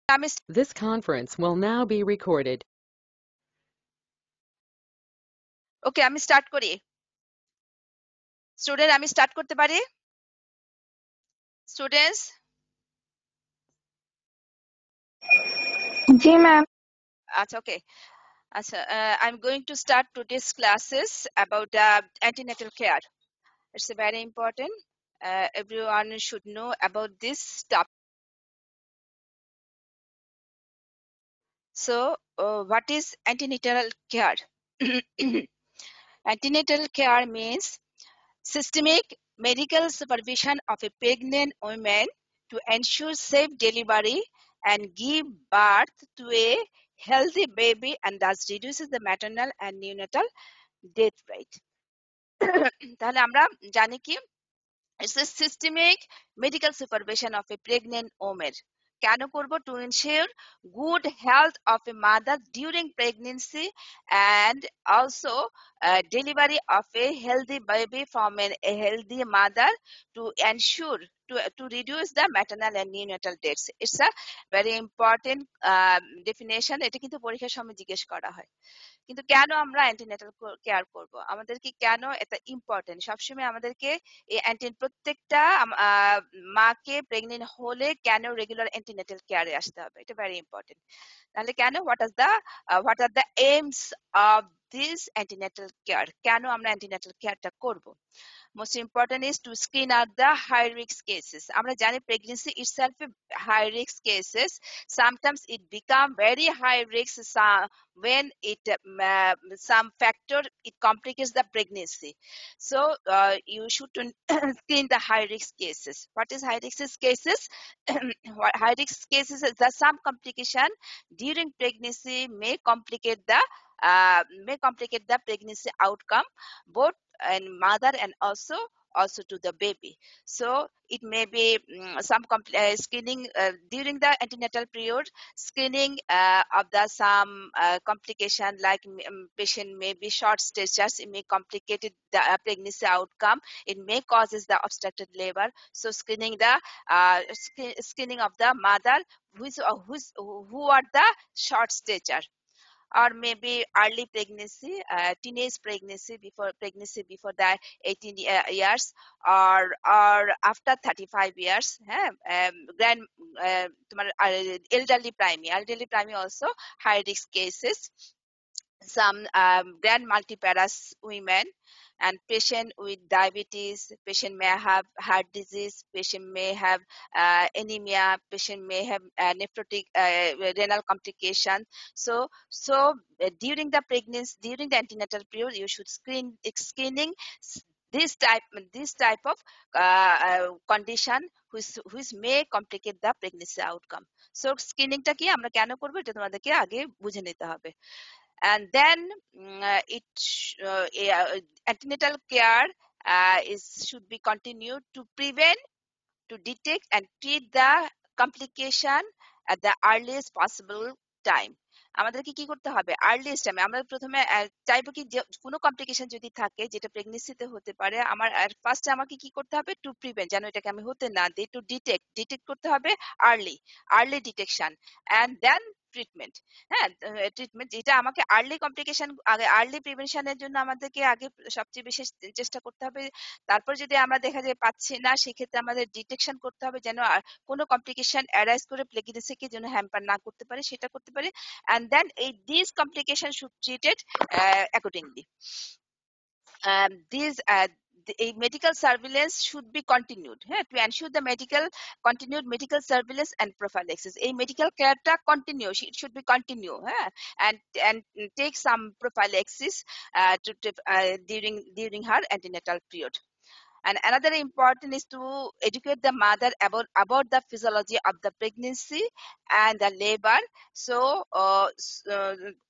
This conference will now be recorded. ওকে আমি start করি student আমি স্টার্ট করতে পারি স্টুডেন্টস জি ম্যাম আচ্ছা ওকে আচ্ছা I'm going to start today's classes about antenatal care. It's very important. Everyone should know about this topic. So what is antenatal care? Antenatal care means systemic medical supervision of a pregnant woman to ensure safe delivery and give birth to a healthy baby and thus reduces the maternal and neonatal death rate. তাহলে আমরা জানি কি it's a systemic medical supervision of a pregnant woman. কেন করব? To ensure good health of a mother during pregnancy and also delivery of a healthy baby from a healthy mother to ensure to reduce the maternal and neonatal deaths. It's a very important definition. এটা কিন্তু পরীক্ষার সময় জিজ্ঞেস করা হয়। কিন্তু কেন আমরা অ্যান্টিনেটাল কেয়ার করব? আমাদেরকে কেন এটা ইম্পর্টেন্ট? সবসময় আমাদেরকে এই প্রত্যেকটা মাকে প্রেগনেন্ট হলে কেন রেগুলার অ্যান্টিনেটাল কেয়ারে আসতে হবে? এটা ভেরি ইম্পর্টেন্ট। তাহলে কেন? What are the aims of this antenatal care? কেন আমরা অ্যান্টিনেটাল কেয়ারটা করব? Most important is to screen out the high risk cases. আমরা জানি pregnancy itself high risk cases. Sometimes it become very high risk when it some factor it complicates the pregnancy. So you should screen the high risk cases. What is high risk cases? What high risk cases is that some complication during pregnancy may complicate the pregnancy outcome both and mother and also to the baby. So it may be some screening during the antenatal period, screening of the some complication like patient may be short statues, it may complicate the pregnancy outcome, it may causes the obstructed labor. So screening the screening of the mother who are the short stature, or maybe early pregnancy, teenage pregnancy before the 18 years, or after 35 years. Grand elderly primary also high risk cases. Some grand multiparous women and patient with diabetes, patient may have heart disease, patient may have anemia, patient may have nephrotic renal complication. So during the pregnancy, during the antenatal period, you should screening this type of condition which may complicate the pregnancy outcome. So screening টা কি আমরা কেন করব এটা তোমাদেরকে আগে বুঝে নিতে হবে। And then antenatal care should be continued to prevent, to detect and treat the complication at the earliest possible time. আমাদেরকে কি করতে হবে? আর্লিয়েস্ট টাইমে আমরা প্রথমে চাইবো কি যে কোনো কমপ্লিকেশন যদি থাকে যেটা প্রেগনেন্সিতে হতে পারে, আমার ফার্স্টে আমাকে কি করতে হবে? টু প্রিভেন্ট, যেন এটাকে আমি হতে না দিই। টু ডিটেক্ট করতে হবে early detection and then treatment. Treatment যেটা আমাকে আর্লি কমপ্লিকেশন আগে আর্লি প্রিভেনশনের জন্য আমাদেরকে আগে সবচেয়ে বেশি চেষ্টা করতে হবে। তারপর যদি আমরা দেখা যায় পাচ্ছি না, সেক্ষেত্রে আমাদের ডিটেকশন করতে হবে যেন কোনো কমপ্লিকেশন অ্যারাইজ করে প্রেগনেন্সিকে যেন হ্যাম্পার না করতে পারে, সেটা করতে পারে। and then these complications should treated accordingly. A medical surveillance should be continued to ensure the continued medical surveillance and prophylaxis. A medical care ta continue, it should be continue and take some prophylaxis during her antenatal period. And another important is to educate the mother about the physiology of the pregnancy and the labor. So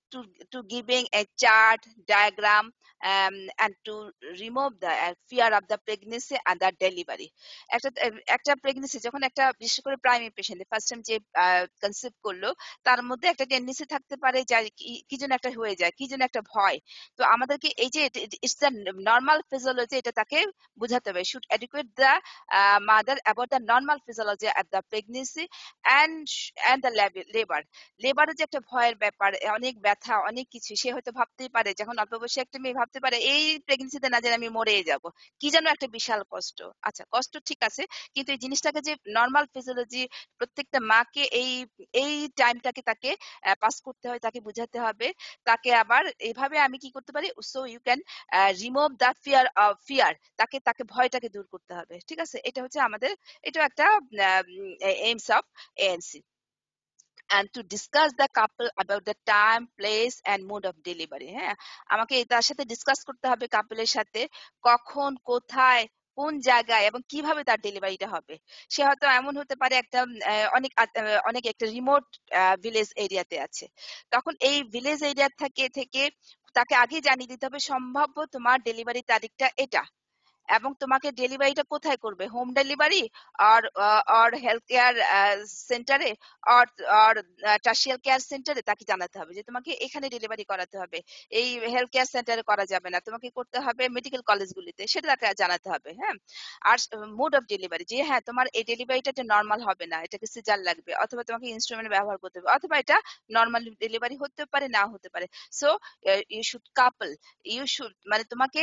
to giving a chart, diagram, and to remove the fear of the pregnancy and the delivery. একটা pregnancy যখন একটা বিশেষ করে primary patient first time যে conceive করলো তার মধ্যে একটা টেন্ডেন্সি থাকতে পারে যে কি যেন একটা হয়ে যায়, কি যেন একটা ভয়। তো আমাদেরকে এই যে ইটস দ্য নর্মাল ফিজিওলজি, এটা তাকে বুঝাতে হবে। Should educate the mother about the normal physiology at the pregnancy and the labour. লেবারের যে একটা ভয়ের ব্যাপার, অনেক ব্যথা, অনেক কিছু, সে হয়তো ভাবতেই পারে, যখন অল্প বয়সী একটা মেয়ে ভাবতে পারে এই প্রেগনেন্সিতে না যেন আমি মরে যাব, কি যেন একটা বিশাল কষ্ট। আচ্ছা, কষ্ট ঠিক আছে, কিন্তু এই জিনিসটাকে যে নর্মাল ফিজিওলজি, প্রত্যেকটা মাকে এই এই টাইমটাকে তাকে পাস করতে হয়, তাকে বুঝাতে হবে। তাকে আবার এইভাবে আমি কি করতে পারি, so you can remove the fear, তাকে ভয়টাকে দূর করতে হবে। ঠিক আছে, এটা হচ্ছে আমাদের, এটা একটা aims of ANC। and to discuss the couple about the time, place and mode of delivery। হ্যাঁ, আমাকে তার সাথে ডিসকাস করতে হবে কাপলের সাথে, কখন, কোথায়, কোন জায়গায় এবং কিভাবে তার ডেলিভারিটা হবে। সে হয়তো এমন হতে পারে একটা অনেক একটা রিমোট ভিলেজ এরিয়াতে আছে, তখন এই ভিলেজ এরিয়া থেকে তাকে আগে জানিয়ে দিতে হবে সম্ভাব্য তোমার ডেলিভারি তারিখটা এটা, এবং তোমাকে ডেলিভারিটা কোথায় করবে, হোম ডেলিভারি আর হেলথ কেয়ার সেন্টারে আর টার্সিয়াল কেয়ার সেন্টারে, তাকে জানাতে হবে যে তোমাকে এখানে ডেলিভারি করাতে হবে, এই হেলথ কেয়ার সেন্টারে করা যাবে না, তোমাকে করতে হবে মেডিকেল কলেজগুলিতে, সেটা তাকে জানাতে হবে। হ্যাঁ, আর মোড অফ ডেলিভারি, যে হ্যাঁ তোমার এই ডেলিভারিটা নর্মাল হবে না, এটাকে সিজার লাগবে, অথবা তোমাকে ইনস্ট্রুমেন্ট ব্যবহার করতে হবে, অথবা এটা নর্মাল ডেলিভারি হতে পারে, না হতে পারে। So you should couple, you should মানে তোমাকে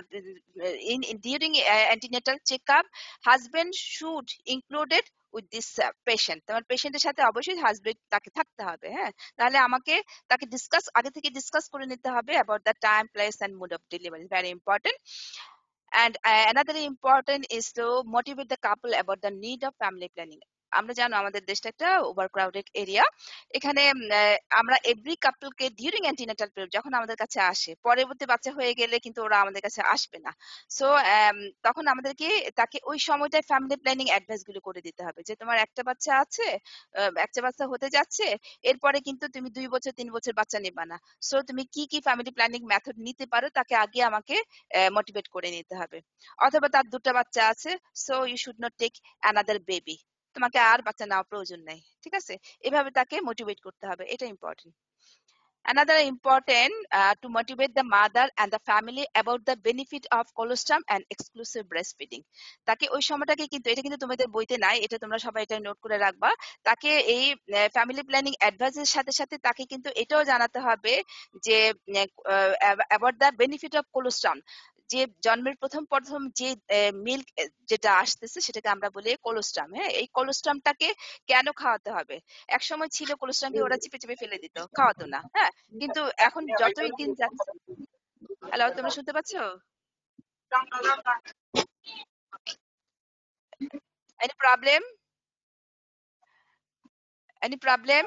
during antenatal checkup, husband should included with this patient। তোমার পেশেন্টের সাথে অবশ্যই হাজবেন্ড তাকে থাকতে হবে। হ্যাঁ, তাহলে আমাকে তাকে আগে থেকে ডিসকাস করে নিতে হবে about the time, place and mode of delivery, very important। And another important is to motivate the couple about the need of family planning। আমরা জানো আমাদের দেশটা একটা ওভারক্রাউডেড এরিয়া, এখানে আমরা এভরি কাপলকে ডিউরিং অ্যান্টিনাটাল পিরিয়ড যখন আমাদের কাছে আসে, পরবর্তী বাচ্চা হয়ে গেলে কিন্তু ওরা আমাদের কাছে আসবে না। সো তখন আমাদেরকে তাকে ওই সময়টায় ফ্যামিলি প্ল্যানিং অ্যাডভাইস গুলো করে দিতে হবে, যে তোমার একটা বাচ্চা আছে, একটা বাচ্চা হতে যাচ্ছে, এরপরে কিন্তু তুমি 2 বছর 3 বছর বাচ্চা নেবা না। সো তুমি কি কি ফ্যামিলি প্ল্যানিং মেথড নিতে পারো, তাকে আগে আমাকে মোটিভেট করে নিতে হবে। অথবা তার 2টা বাচ্চা আছে, so you should not take another baby, তোমাকে আর বাচ্চা নেওয়ার প্রয়োজন নাই। ঠিক আছে, এভাবে তাকে মোটিভেট করতে হবে, এটা important. Another important to motivate the mother and the family about the benefit of colostrum and exclusive breastfeeding। তাকে ওই সময়টাকে কিন্তু, এটা কিন্তু তোমাদের বইতে নাই, এটা তোমরা সবাই এটা নোট করে রাখবা। তাকে এই ফ্যামিলি প্ল্যানিং অ্যাডভাইসের সাথে সাথে তাকে কিন্তু এটাও জানাতে হবে যে about the benefit of colostrum, যে জন্মের প্রথম যে মিল্ক যেটা আসতেছে সেটাকে আমরা বলি কোলোস্টাম। হ্যাঁ, এই কোলোস্টামটাকে কেন খাওয়াতে হবে? একসময় ছিল কোলোস্টামকে ওরা চিপে চিপে ফেলে দিত, খাওয়াতো না। হ্যাঁ, কিন্তু এখন যতই দিন যাচ্ছে, হ্যালো, তোমরা শুনতে পাচ্ছ? Any problem? Any problem?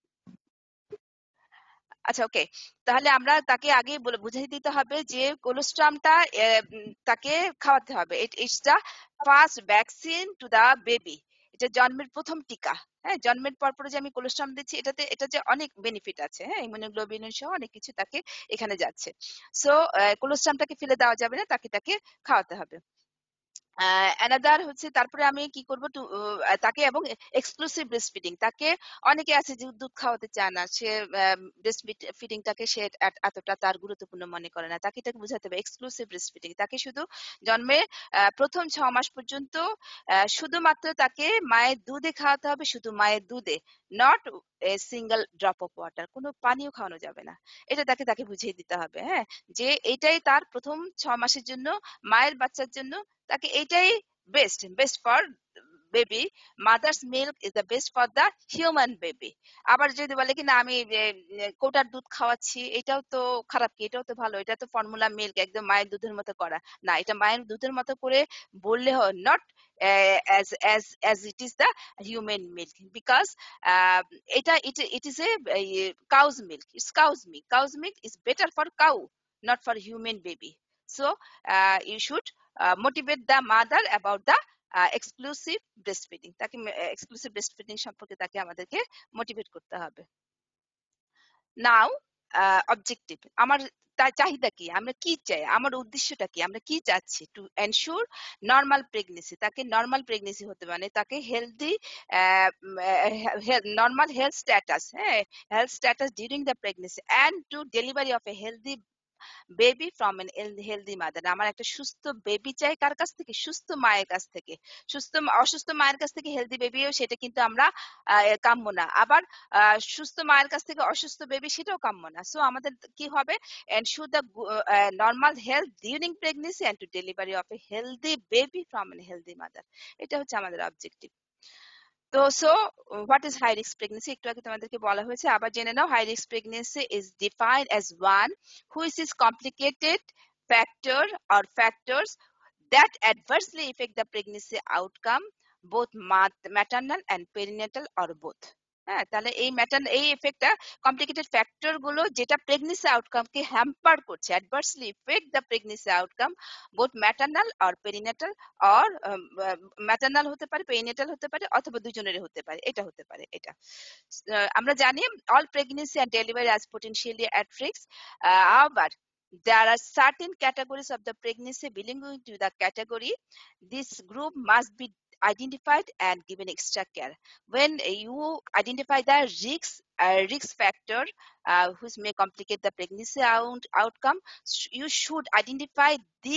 আচ্ছা, ওকে। তাহলে আমরা তাকে আগে বুঝিয়ে দিতে হবে যে কোলোস্ট্রামটা তাকে খাওয়াতে হবে। It's the first vaccine to the baby, এটা জন্মের প্রথম টিকা। হ্যাঁ, জন্মের পর যে আমি কোলোস্ট্রাম দিচ্ছি, এটা যে অনেক বেনিফিট আছে। হ্যাঁ, ইমিউনোগ্লোবিন সহ অনেক কিছু তাকে এখানে যাচ্ছে। সো কোলোস্ট্রামটাকে ফেলে দেওয়া যাবে না, তাকে খাওয়াতে হবে। অ্যানাদার হচ্ছে, তারপরে আমি কি করব, তাকে এবং এক্সক্লুসিভ ব্রেস্ট ফিডিং, তাকে অনেকে আছে যে দুধ খাওয়াতে চায় না, সে ব্রেস্ট ফিডিংটাকে সে এতটা তার গুরুত্বপূর্ণ মনে করে না, তাকে বুঝাতে হবে এক্সক্লুসিভ ব্রেস্ট ফিডিং। তাকে শুধু জন্মে প্রথম 6 মাস পর্যন্ত শুধুমাত্র তাকে মায়ের দুধে খাওয়াতে হবে, শুধু মায়ের দুধে, not a single drop of water, কোনো পানিও খাওয়ানো যাবে না। এটা তাকে বুঝিয়ে দিতে হবে। হ্যাঁ, যে এটাই তার প্রথম 6 মাসের জন্য, মায়ের বাচ্চার জন্য তাকে এটাই best for baby. Mother's milk is the best for the human baby. আবার যদি বলে কি না আমি কোটার দুধ খাওয়াচ্ছি, এটাও তো খারাপ কি, এটাও তো ভালো, এটা তো ফর্মুলা মিল্ক, একদম মায়ের দুধের মতো করা। না, এটা মায়ের দুধের মতো করে বললে হয়, not as it is the human milk, because it is a cow's milk, it's cow's milk is better for cow, not for human baby। So you should motivate the mother about the exclusive breastfeeding. তাকে exclusive breastfeeding সম্পর্কে তাকে আমাদেরকে motivate করতে হবে। নাও objective, আমার চাহিদা কি, আমরা কি চাই, আমার উদ্দেশ্যটা কি, আমরা কি চাচ্ছি, টু এনশিওর নর্মাল প্রেগনেন্সি, তাকে নর্মাল প্রেগনেন্সি হতে মানে তাকে হেলদি নর্মাল হেলথ স্ট্যাটাস, হ্যাঁ, health status during the pregnancy and to delivery of a healthy baby from an healthy mother. আমার একটা সুস্থ বেবি চাই কার কাছ থেকে, সুস্থ মায়ের কাছ থেকে। অসুস্থ মায়ের কাছ থেকে হেলদি বেবিও সেটা কিন্তু আমরা কাম্য না, আবার সুস্থ মায়ের কাছ থেকে অসুস্থ বেবি সেটাও কাম্য না। সো আমাদের কি হবে, ensure the normal health during pregnancy and to delivery of a healthy baby from an healthy mother. এটা হচ্ছে আমাদের অবজেক্টিভ। তো what is high risk pregnancy, একটু আগে তোমাদেরকে বলা হয়েছে, আবার জেনে নাও। High risk pregnancy is defined as one which is complicated factor or factors that adversely affect the pregnancy outcome, both maternal and perinatal or both. হ্যাঁ, তাহলে এই এফেক্টটা কমপ্লিকেটেড ফ্যাক্টর গুলো যেটা প্রেগনেন্সি আউটকাম কে হ্যাম্পার করছে, adversely effect the pregnancy outcome, both maternal or perinatal, or maternal হতে পারে, perinatal হতে পারে, অথবা দুজনেরই হতে পারে, এটা হতে পারে এটা। আমরা জানি all pregnancy and delivery as potentially at risk. However, there are certain categories of the pregnancy belonging to the category. This group must be identified and given extra care. When you identify the risk factor which may complicate the pregnancy outcome, you should identify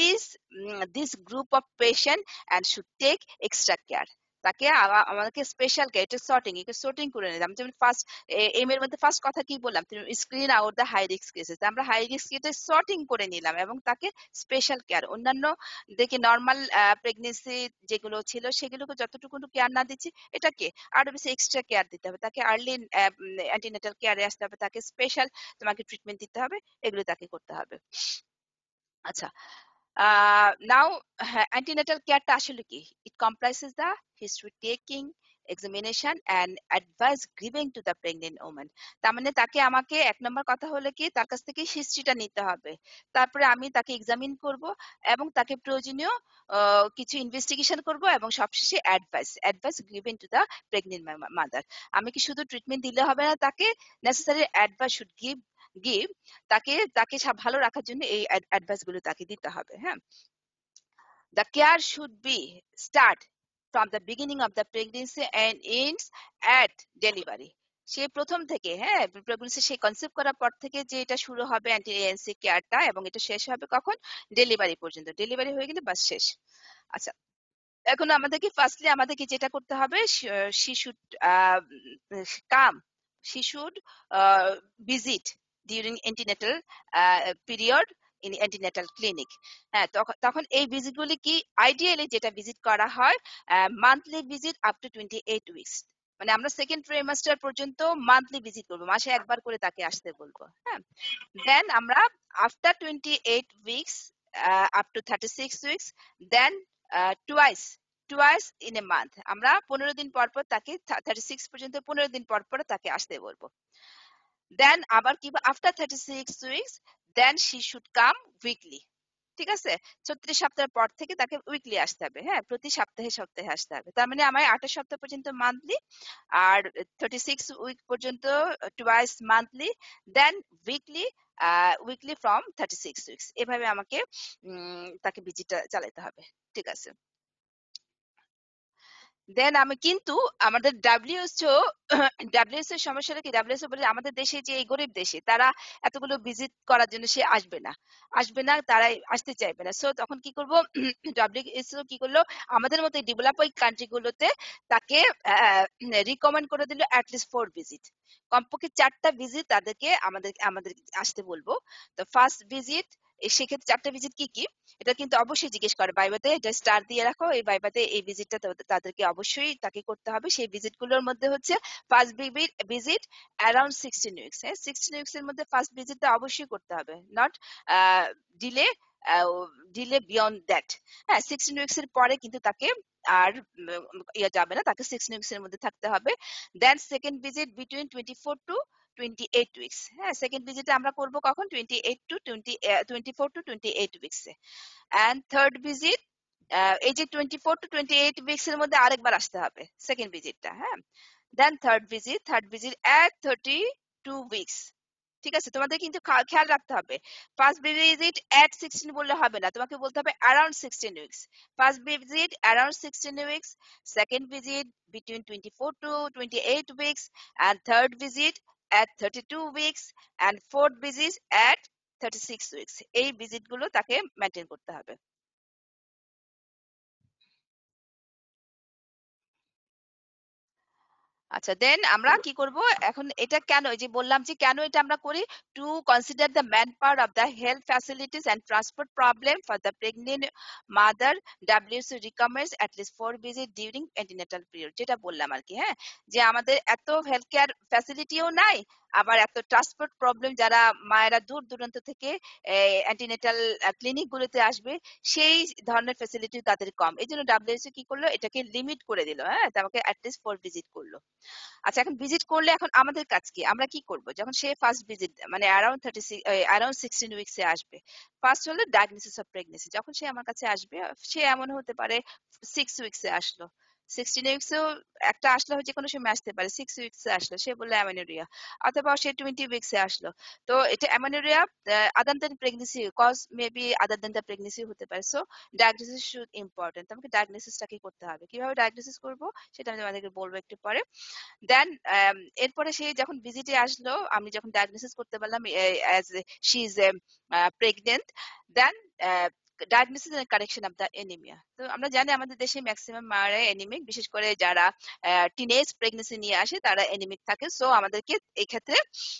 this group of patient and should take extra care. তাকে আমাকে special care, এটা sorting করে নিলাম। যেমন first M এর মধ্যে first কথা কি বললাম, screen out the high risk cases, আমরা হাই রিস্ক কেসে সর্টিং করে নিলাম এবং তাকে স্পেশাল কেয়ার। অন্যান্য দেখি নর্মাল প্রেগনেন্সি যেগুলো ছিল সেগুলোকে যতটুকু কেয়ার না দিচ্ছি, এটাকে আরো বেশি এক্সট্রা কেয়ার দিতে হবে, তাকে আর্লি অ্যান্টিনেটাল কেয়ারে আসতে হবে, তাকে স্পেশাল তোমাকে ট্রিটমেন্ট দিতে হবে, এগুলো তাকে করতে হবে। আচ্ছা, নাও antenatal কেয়ারটা আসলে কি? It comprises the history taking, examination and advice giving to the pregnant woman. তার মানে তাকে আমাকে এক নম্বর কথা হলো কি, তার কাছ থেকে হিস্ট্রিটা নিতে হবে, তারপরে আমি তাকে এক্সামিন করব এবং তাকে প্রয়োজনীয় কিছু ইনভেস্টিগেশন করব এবং সবশেষে advice given to the pregnant mother. আমি কি শুধু ট্রিটমেন্ট দিলে হবে না, তাকে নেসেসারি অ্যাডভাইস শুড গিভ, তাকে ভালো রাখার জন্য এই অ্যাডভাইস গুলো তাকে দিতে হবে। হ্যাঁ, the care should be start from the beginning of the pregnancy and ends at delivery. সে প্রথম থেকে, হ্যাঁ, প্রেগনেন্সি সেই কনসেপ্ট করার পর থেকে যে এটা শুরু হবে অ্যান্টি কেয়ারটা, এবং এটা শেষ হবে কখন, ডেলিভারি পর্যন্ত। ডেলিভারি হয়ে গেলে বাস শেষ। আচ্ছা, এখন আমাদেরকে যেটা করতে হবে, শিশু কাম শিশুর visit during antenatal period in antenatal clinic. হ্যাঁ, তখন এই ভিজিটগুলি কি, আইডিয়ালি যেটা ভিজিট করা হয় monthly visit up to 28 weeks, মানে আমরা সেকেন্ড ট্রাইমাস্টার পর্যন্ত মান্থলি ভিজিট করবো, মাসে একবার করে তাকে আসতে বলবো। হ্যাঁ, দেন আমরা after 28 weeks up to 36 weeks, then twice in a month, আমরা 15 দিন পর পর তাকে 36 পর্যন্ত 15 দিন পর পর তাকে আসতে বলবো। দেন আবার কি, after 36 weeks then she should come weekly. ঠিক আছে, 36 সপ্তাহের পর থেকে তাকে উইকলি আসতে হবে। হ্যাঁ, প্রতি সপ্তাহে আসতে হবে। তার মানে আমার 28 সপ্তাহ পর্যন্ত মান্থলি, আর 36 উইক পর্যন্ত twice monthly, then weekly from 36 weeks. এভাবে আমাকে তাকে ভিজিটটা চালাতে হবে। ঠিক আছে, দেন আমি কিন্তু আমাদের ডাব্লিউএইচও সমস্যাটা কি, ডাব্লিউএইচও বলে আমাদের দেশে যে এই গরিব দেশে তারা এতগুলো ভিজিট করার জন্য সে আসবে না, তারাই আসতে চাইবে না। সো তখন কি করব, ডাব্লিউএইচও কি করলো, আমাদের মতো ডেভেলপিং কান্ট্রি গুলোতে তাকে রিকমেন্ড করে দিল অ্যাটলিস্ট 4 ভিজিট, কমপক্ষে 4টা ভিজিট তাদেরকে আমাদের আসতে বলবো। তো ফার্স্ট ভিজিট, সেক্ষেত্রে 4টা ভিজিট কি কি, এটা কিন্তু অবশ্যই জিজ্ঞেস করে ভাইবাতে, এটা স্টার দিয়ে রাখো, এই ভাইবাতে এই ভিজিটটা তাদেরকে অবশ্যই তাকে করতে হবে। সেই ভিজিট গুলোর মধ্যে হচ্ছে ফার্স্ট ভিজিট অ্যারাউন্ড 16 উইকস। হ্যাঁ, 16 উইকস এর মধ্যে ফার্স্ট ভিজিটটা অবশ্যই করতে হবে, not delay delay beyond that. হ্যাঁ, 16 উইকস এর পরে কিন্তু তাকে আর ইয়ে যাবে না, তাকে 16 উইকস এর মধ্যে থাকতে হবে। Then second visit between 24 to 28 weeks. হ্যাঁ, সেকেন্ড ভিজিটে আমরা করব কখন, 24 টু 28 উইকসে। এন্ড থার্ড ভিজিট এই যে 24 টু 28 উইকস এর মধ্যে আরেকবার আসতে হবে সেকেন্ড ভিজিটটা। হ্যাঁ, then third visit at 32 weeks. ঠিক আছে, তোমাদের কিন্তু খেয়াল রাখতে হবে ফার্স্ট ভিজিট এট 16 বললে হবে না, তোমাকে বলতে হবে around 16 weeks. First visit around 16 weeks, second visit between 24 to 28 weeks, and third visit at 32 weeks, and fourth visit at 36 weeks। এই ভিজিট গুলো তাকে মেনটেন করতে হবে। আচ্ছা, দেন আমরা কি করব এখন, এটা কেন, এই যে বললাম যে কেন এটা আমরা করি, to consider the man power of the health facilities and transport problem for the pregnant mother, WC recommends at least 4 visit during antenatal period, যেটা বললাম আর কি। হ্যাঁ, যে আমাদের এত হেলথ কেয়ার ফ্যাসিলিটিও নাই, আবার এত ট্রান্সপোর্ট প্রবলেম, যারা মায়েরা দূর দূরান্ত থেকে অ্যান্টিনেটাল ক্লিনিক গুলোতে আসবে, সেই ধরনের ফ্যাসিলিটি তাদের কম, এই জন্য ডাব্লিউসি কি করলো, এটাকে লিমিট করে দিল। হ্যাঁ, আমাকে অ্যাটলিস্ট 4 ভিজিট করলো। আচ্ছা, এখন ভিজিট করলে এখন আমাদের কাজ কি, আমরা কি করব যখন সে ফার্স্ট ভিজিট মানে অ্যারাউন্ড 16 উইকসে আসবে? ফার্স্ট হলো ডায়াগনোসিস অফ প্রেগনেন্সি। যখন সে আমার কাছে আসবে, সে এমন হতে পারে 6 উইকসে আসলো, 16 উইকসেও একটা আসলে যে কোনো সময় আসতে পারে, 6 উইকসে আসলো, সে বললো অ্যামেনোরিয়া, অথবা সে 20 উইকসে আসলো। তো এটা amenorrhoea other than pregnancy, cause maybe other than the pregnancy হতে পারে। সো ডায়াগনোসিস শুড ইম্পর্টেন্ট, তোমাকে ডায়াগনোসিসটাকে করতে হবে। কিভাবে ডায়াগনোসিস করবো সেটা আমি তোমাদেরকে বলবো একটু পরে। দেন এরপরে সে যখন ভিজিটে আসলো, আমি যখন ডায়াগনোসিস করতে পারলাম as she is pregnant, then diagnosis and correction of the anaemia. তো আমরা জানি আমাদের দেশে ম্যাক্সিমাম মারা এনিমিক, বিশেষ করে যারা টিনেজ প্রেগনেন্সি নিয়ে আসে তারা এনিমিক থাকে। সো আমাদেরকে এই ক্ষেত্রে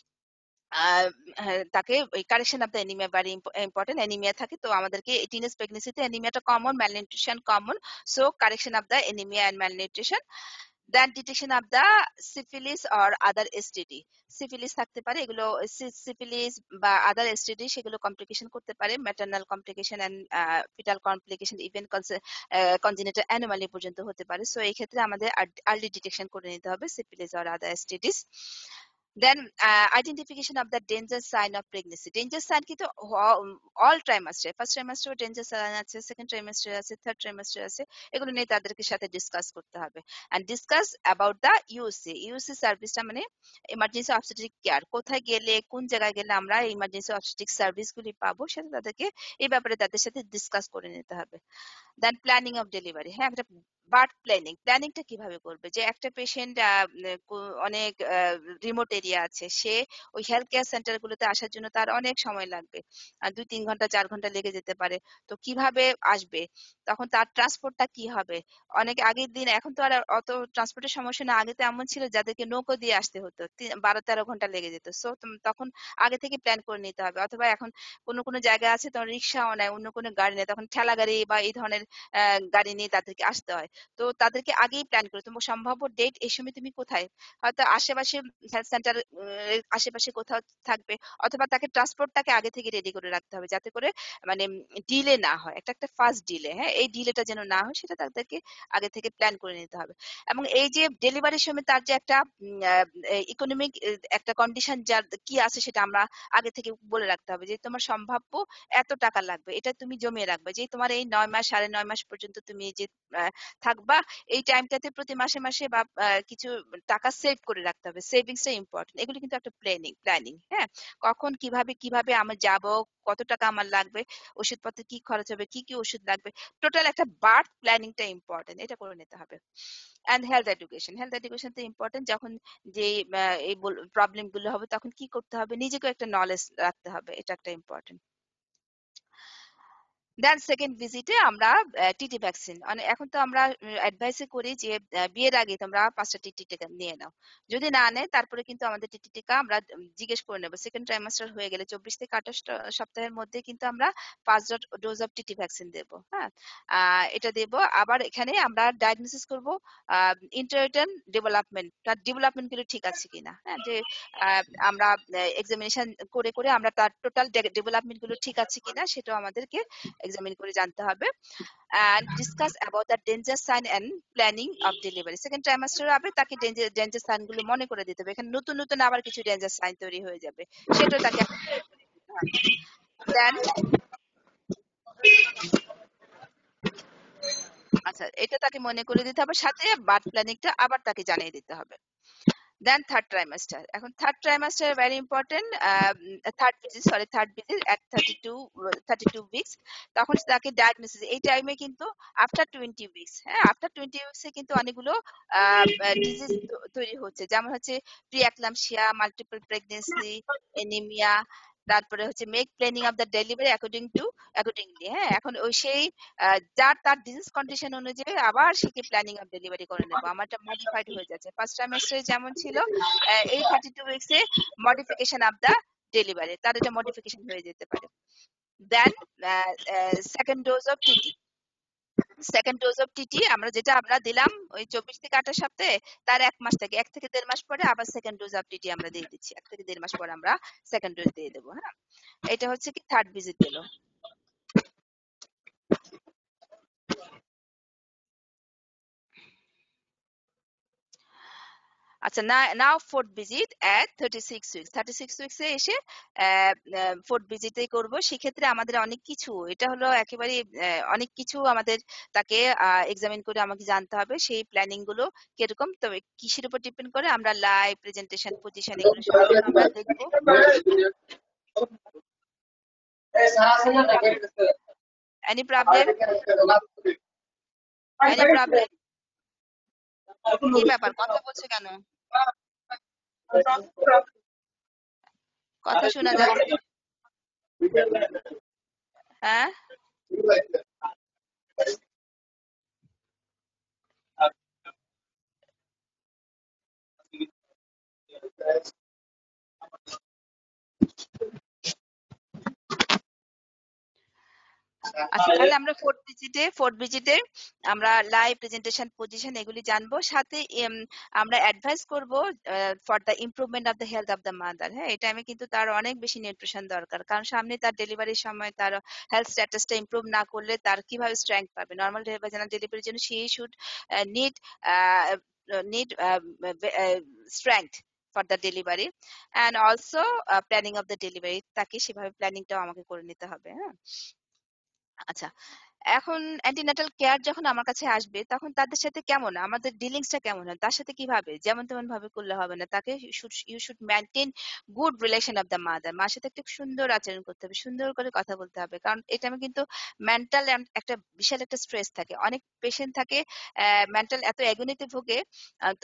তাকে ওই correction of the anaemia very important, anaemia থাকে, তো আমাদেরকে টিনেজ প্রেগনেন্সিতে এনিমিয়াটা common, malnutrition common. So correction of the anaemia and malnutrition. Then detection of the syphilis or other STD. Syphilis থাকতে পারে, এগুলো সিফিলিস বা আদার এসটিডি, সেগুলো কমপ্লিকেশন করতে পারে, maternal complication and fetal complication, even congenital anomaly পর্যন্ত হতে পারে। সো এই ক্ষেত্রে আমাদের আর্লি ডিটেকশন করে নিতে হবে syphilis or other STDs. Then identification of the danger sign of pregnancy. Danger sign কিন্তু all trimester, first trimester danger sign আছে, সেকেন্ড ট্রাইমাস্টার আছে, থার্ড ট্রাইমাস্টার আছে, এগুলো নিয়ে তাদেরকে সাথে ডিসকাস করতে হবে। and discuss about the ইউসি। ইউসি সার্ভিসটা মানে ইমার্জেন্সি অবস্টেট্রিক কেয়ার, কোথায় গেলে, কোন জায়গায় গেলে আমরা ইমার্জেন্সি অবস্টেট্রিক সার্ভিস গুলি পাবো, সেটা তাদেরকে এই ব্যাপারে তাদের সাথে ডিসকাস করে নিতে হবে। Then planning of delivery. হ্যাঁ, একটা বার্থ প্ল্যানিং, প্ল্যানিংটা কিভাবে করবে, যে একটা পেশেন্ট অনেক রিমোট এরিয়া আছে, সে ওই হেলথ কেয়ার সেন্টার গুলোতে আসার জন্য তার অনেক সময় লাগবে, আর 2-3 ঘন্টা 4 ঘন্টা লেগে যেতে পারে। তো কিভাবে আসবে, তখন তার ট্রান্সপোর্টটা কি হবে? অনেক আগের দিন, এখন তো আর অত ট্রান্সপোর্টের সমস্যা না, আগে তো এমন ছিল যাদেরকে নৌকো দিয়ে আসতে হতো, 12-13 ঘন্টা লেগে যেত। সো তখন আগে থেকে প্ল্যান করে নিতে হবে। অথবা এখন কোনো কোনো জায়গা আছে তখন রিক্সাও নেয়, অন্য কোনো গাড়ি নেয়, তখন ঠেলা গাড়ি বা এই ধরনের গাড়ি নিয়ে তাদেরকে আসতে হয়। তো তাদেরকে আগেই প্ল্যান করে, তোমার সম্ভাব্য ডেট, এই সময় তুমি কোথায়, হয়তো আশেপাশে হেলথ সেন্টার আশেপাশে কোথাও থাকবে, অথবা তাকে ট্রান্সপোর্টটাকে আগে থেকে রেডি করে রাখতে হবে, যাতে করে মানে ডিলে না হয়, একটা একটা ফার্স্ট ডিলে, হ্যাঁ, এই ডিলেটা যেন না হয় সেটা তাদেরকে আগে থেকে প্ল্যান করে নিতে হবে। এবং এই যে ডেলিভারির সময় তার যে একটা ইকোনমিক একটা কন্ডিশন যার কি আছে, সেটা আমরা আগে থেকে বলে রাখতে হবে, যে তোমার সম্ভাব্য এত টাকা লাগবে, এটা তুমি জমিয়ে রাখবে, যে তোমার এই 9 মাস 9.5 মাস পর্যন্ত তুমি যে থাকবা, এই টাইমটাতে প্রতি মাসে মাসে বা কিছু টাকা সেভ করে রাখতে হবে। সেভিংসটা ইম্পর্টেন্ট। এগুলো কিন্তু একটা প্ল্যানিং। হ্যাঁ, কখন কিভাবে কিভাবে আমি যাব, কত টাকা আমার লাগবে, ওষুধপত্র কি খরচ হবে, কি কি ওষুধ লাগবে, টোটাল একটা বার্থ প্ল্যানিংটা ইম্পর্টেন্ট, এটা করে নিতে হবে। And health education, health education তো ইম্পর্টেন্ট। যখন যে এই প্রবলেম গুলো হবে, তখন কি করতে হবে, নিজেকে একটা নলেজ রাখতে হবে, এটা একটা ইম্পর্টেন্ট। দেন সেকেন্ড ভিজিটে আমরা টিটি ভ্যাকসিন, মানে এখন তো আমরা অ্যাডভাইসে করি যে বিয়ের আগে তোমরা 5টা টিটি টিকা নিয়ে নাও। যদি না নেয়, তারপরে কিন্তু আমাদের টিটি টিকা আমরা জিজ্ঞেস করে নেবো, সেকেন্ড ট্রাইমাস্টার হয়ে গেলে 24 থেকে 28 সপ্তাহের মধ্যে কিন্তু আমরা 5 ডোজ অফ টিটি ভ্যাকসিন দেবো। হ্যাঁ, এটা দেবো। আবার এখানে আমরা ডায়াগনোসিস করবো ইন্টারটেন ডেভেলপমেন্ট, তার ডেভেলপমেন্ট গুলো ঠিক আছে কিনা। হ্যাঁ, যে আমরা এক্সামিনেশন করে করে আমরা তার টোটাল ডেভেলপমেন্ট গুলো ঠিক আছে কিনা, সেটাও আমাদেরকে এক্সামিন করে জানতে হবে। and discuss about the danger sign and planning of delivery। Second trimester হবে, তাকে ডেঞ্জার সাইন গুলো মনে করে দিতে হবে, এখানে নতুন নতুন আবার কিছু ডেঞ্জার সাইন তৈরি হয়ে যাবে, সেটাও তাকে দেন। আচ্ছা, এটা তাকে মনে করে দিতে হবে, সাথে বার্থ প্ল্যানিংটা আবার তাকে জানিয়ে দিতে হবে। Then third trimester. এখন third trimester very important. Third visit at 32 weeks. তখন তাকে ডায়াগনোসিস, এই টাইমে কিন্তু আফটার 20 উইকস, হ্যাঁ আফটার 20 উইকসে কিন্তু অনেকগুলো ডিজিজ তৈরি হচ্ছে, যেমন হচ্ছে pre eclampsia, multiple pregnancy, anaemia, তারপরে হচ্ছে make planning of the delivery accordingly. হ্যাঁ, এখন ওই সেই যার তার ডিজিজ কন্ডিশন অনুযায়ী আবার সেকে প্ল্যানিং অফ ডেলিভারি করে নেবো। আমারটা মডিফাইড হয়ে যাচ্ছে। ফার্স্ট ট্রাইমাস্টারে যেমন ছিল এই 32 উইকসে মডিফিকেশন অফ দ্য ডেলিভারি, তার এটা মডিফিকেশন হয়ে যেতে পারে। Then second dose of TT. Second dose of TT আমরা দিলাম ওই 24 থেকে 28 সপ্তাহে, তার 1 থেকে 1.5 মাস পরে আবার সেকেন্ড ডোজ অফ টিটি আমরা দিয়ে দিচ্ছি। 1 থেকে 1.5 মাস পরে আমরা সেকেন্ড ডোজ দিয়ে দেবো। হ্যাঁ, এটা হচ্ছে কি থার্ড ভিজিট গেল। আচ্ছা, now fourth visit at 36 weeks. 36 উইকসে এসে ফোর্থ ভিজিটে করব। সেক্ষেত্রে আমাদের অনেক কিছু, এটা হলো একেবারে অনেক কিছু আমাদের তাকে এক্সামিন করে আমাকে জানতে হবে সেই প্ল্যানিং গুলো কিরকম, তবে কিসের উপর ডিপেন্ড করে আমরা লাইভ প্রেজেন্টেশন, পজিশন, এগুলো সবগুলো আমরা দেখবো। Any problem? Any problem? কি ব্যাপার, কথা বলছো কেন? কথা শোনা যাচ্ছে। হ্যাঁ, আচ্ছা, তাহলে আমরা ফোর্থ ভিজিটে আমরা লাইভ প্রেজেন্টেশন, পজিশন এগুলি জানবো। সাথে আমরা অ্যাডভাইস করব for the improvement of the health of the mother. হ্যাঁ, এই টাইমে কিন্তু তার অনেক বেশি নিউট্রিশন দরকার, কারণ সামনে তার ডেলিভারির সময় তার হেলথ স্ট্যাটাসটা ইমপ্রুভ না করলে তার কিভাবে স্ট্রেংথ পাবে। নর্মাল ভেজাইনাল ডেলিভারির জন্য she should need need strength for the delivery and also planning of the delivery, তাকে সেভাবে প্ল্যানিংটাও আমাকে করে নিতে হবে। হ্যাঁ, আচ্ছা, এখন অ্যান্টিনাটাল কেয়ার যখন আমার কাছে আসবে তখন তাদের সাথে কেমন আমাদের ডিলিংসটা কেমন হয়, তার সাথে কিভাবে যেমন তেমন ভাবে করলে হবে না। তাকে you should maintain good relation of the mother. মার সাথে একটু সুন্দর আচরণ করতে হবে, সুন্দর করে কথা বলতে হবে, কারণ এটা আমি কিন্তু মেন্টাল একটা বিশাল একটা স্ট্রেস থাকে। অনেক পেশেন্ট থাকে মেন্টাল এত এগোনিতে ভোগে, তো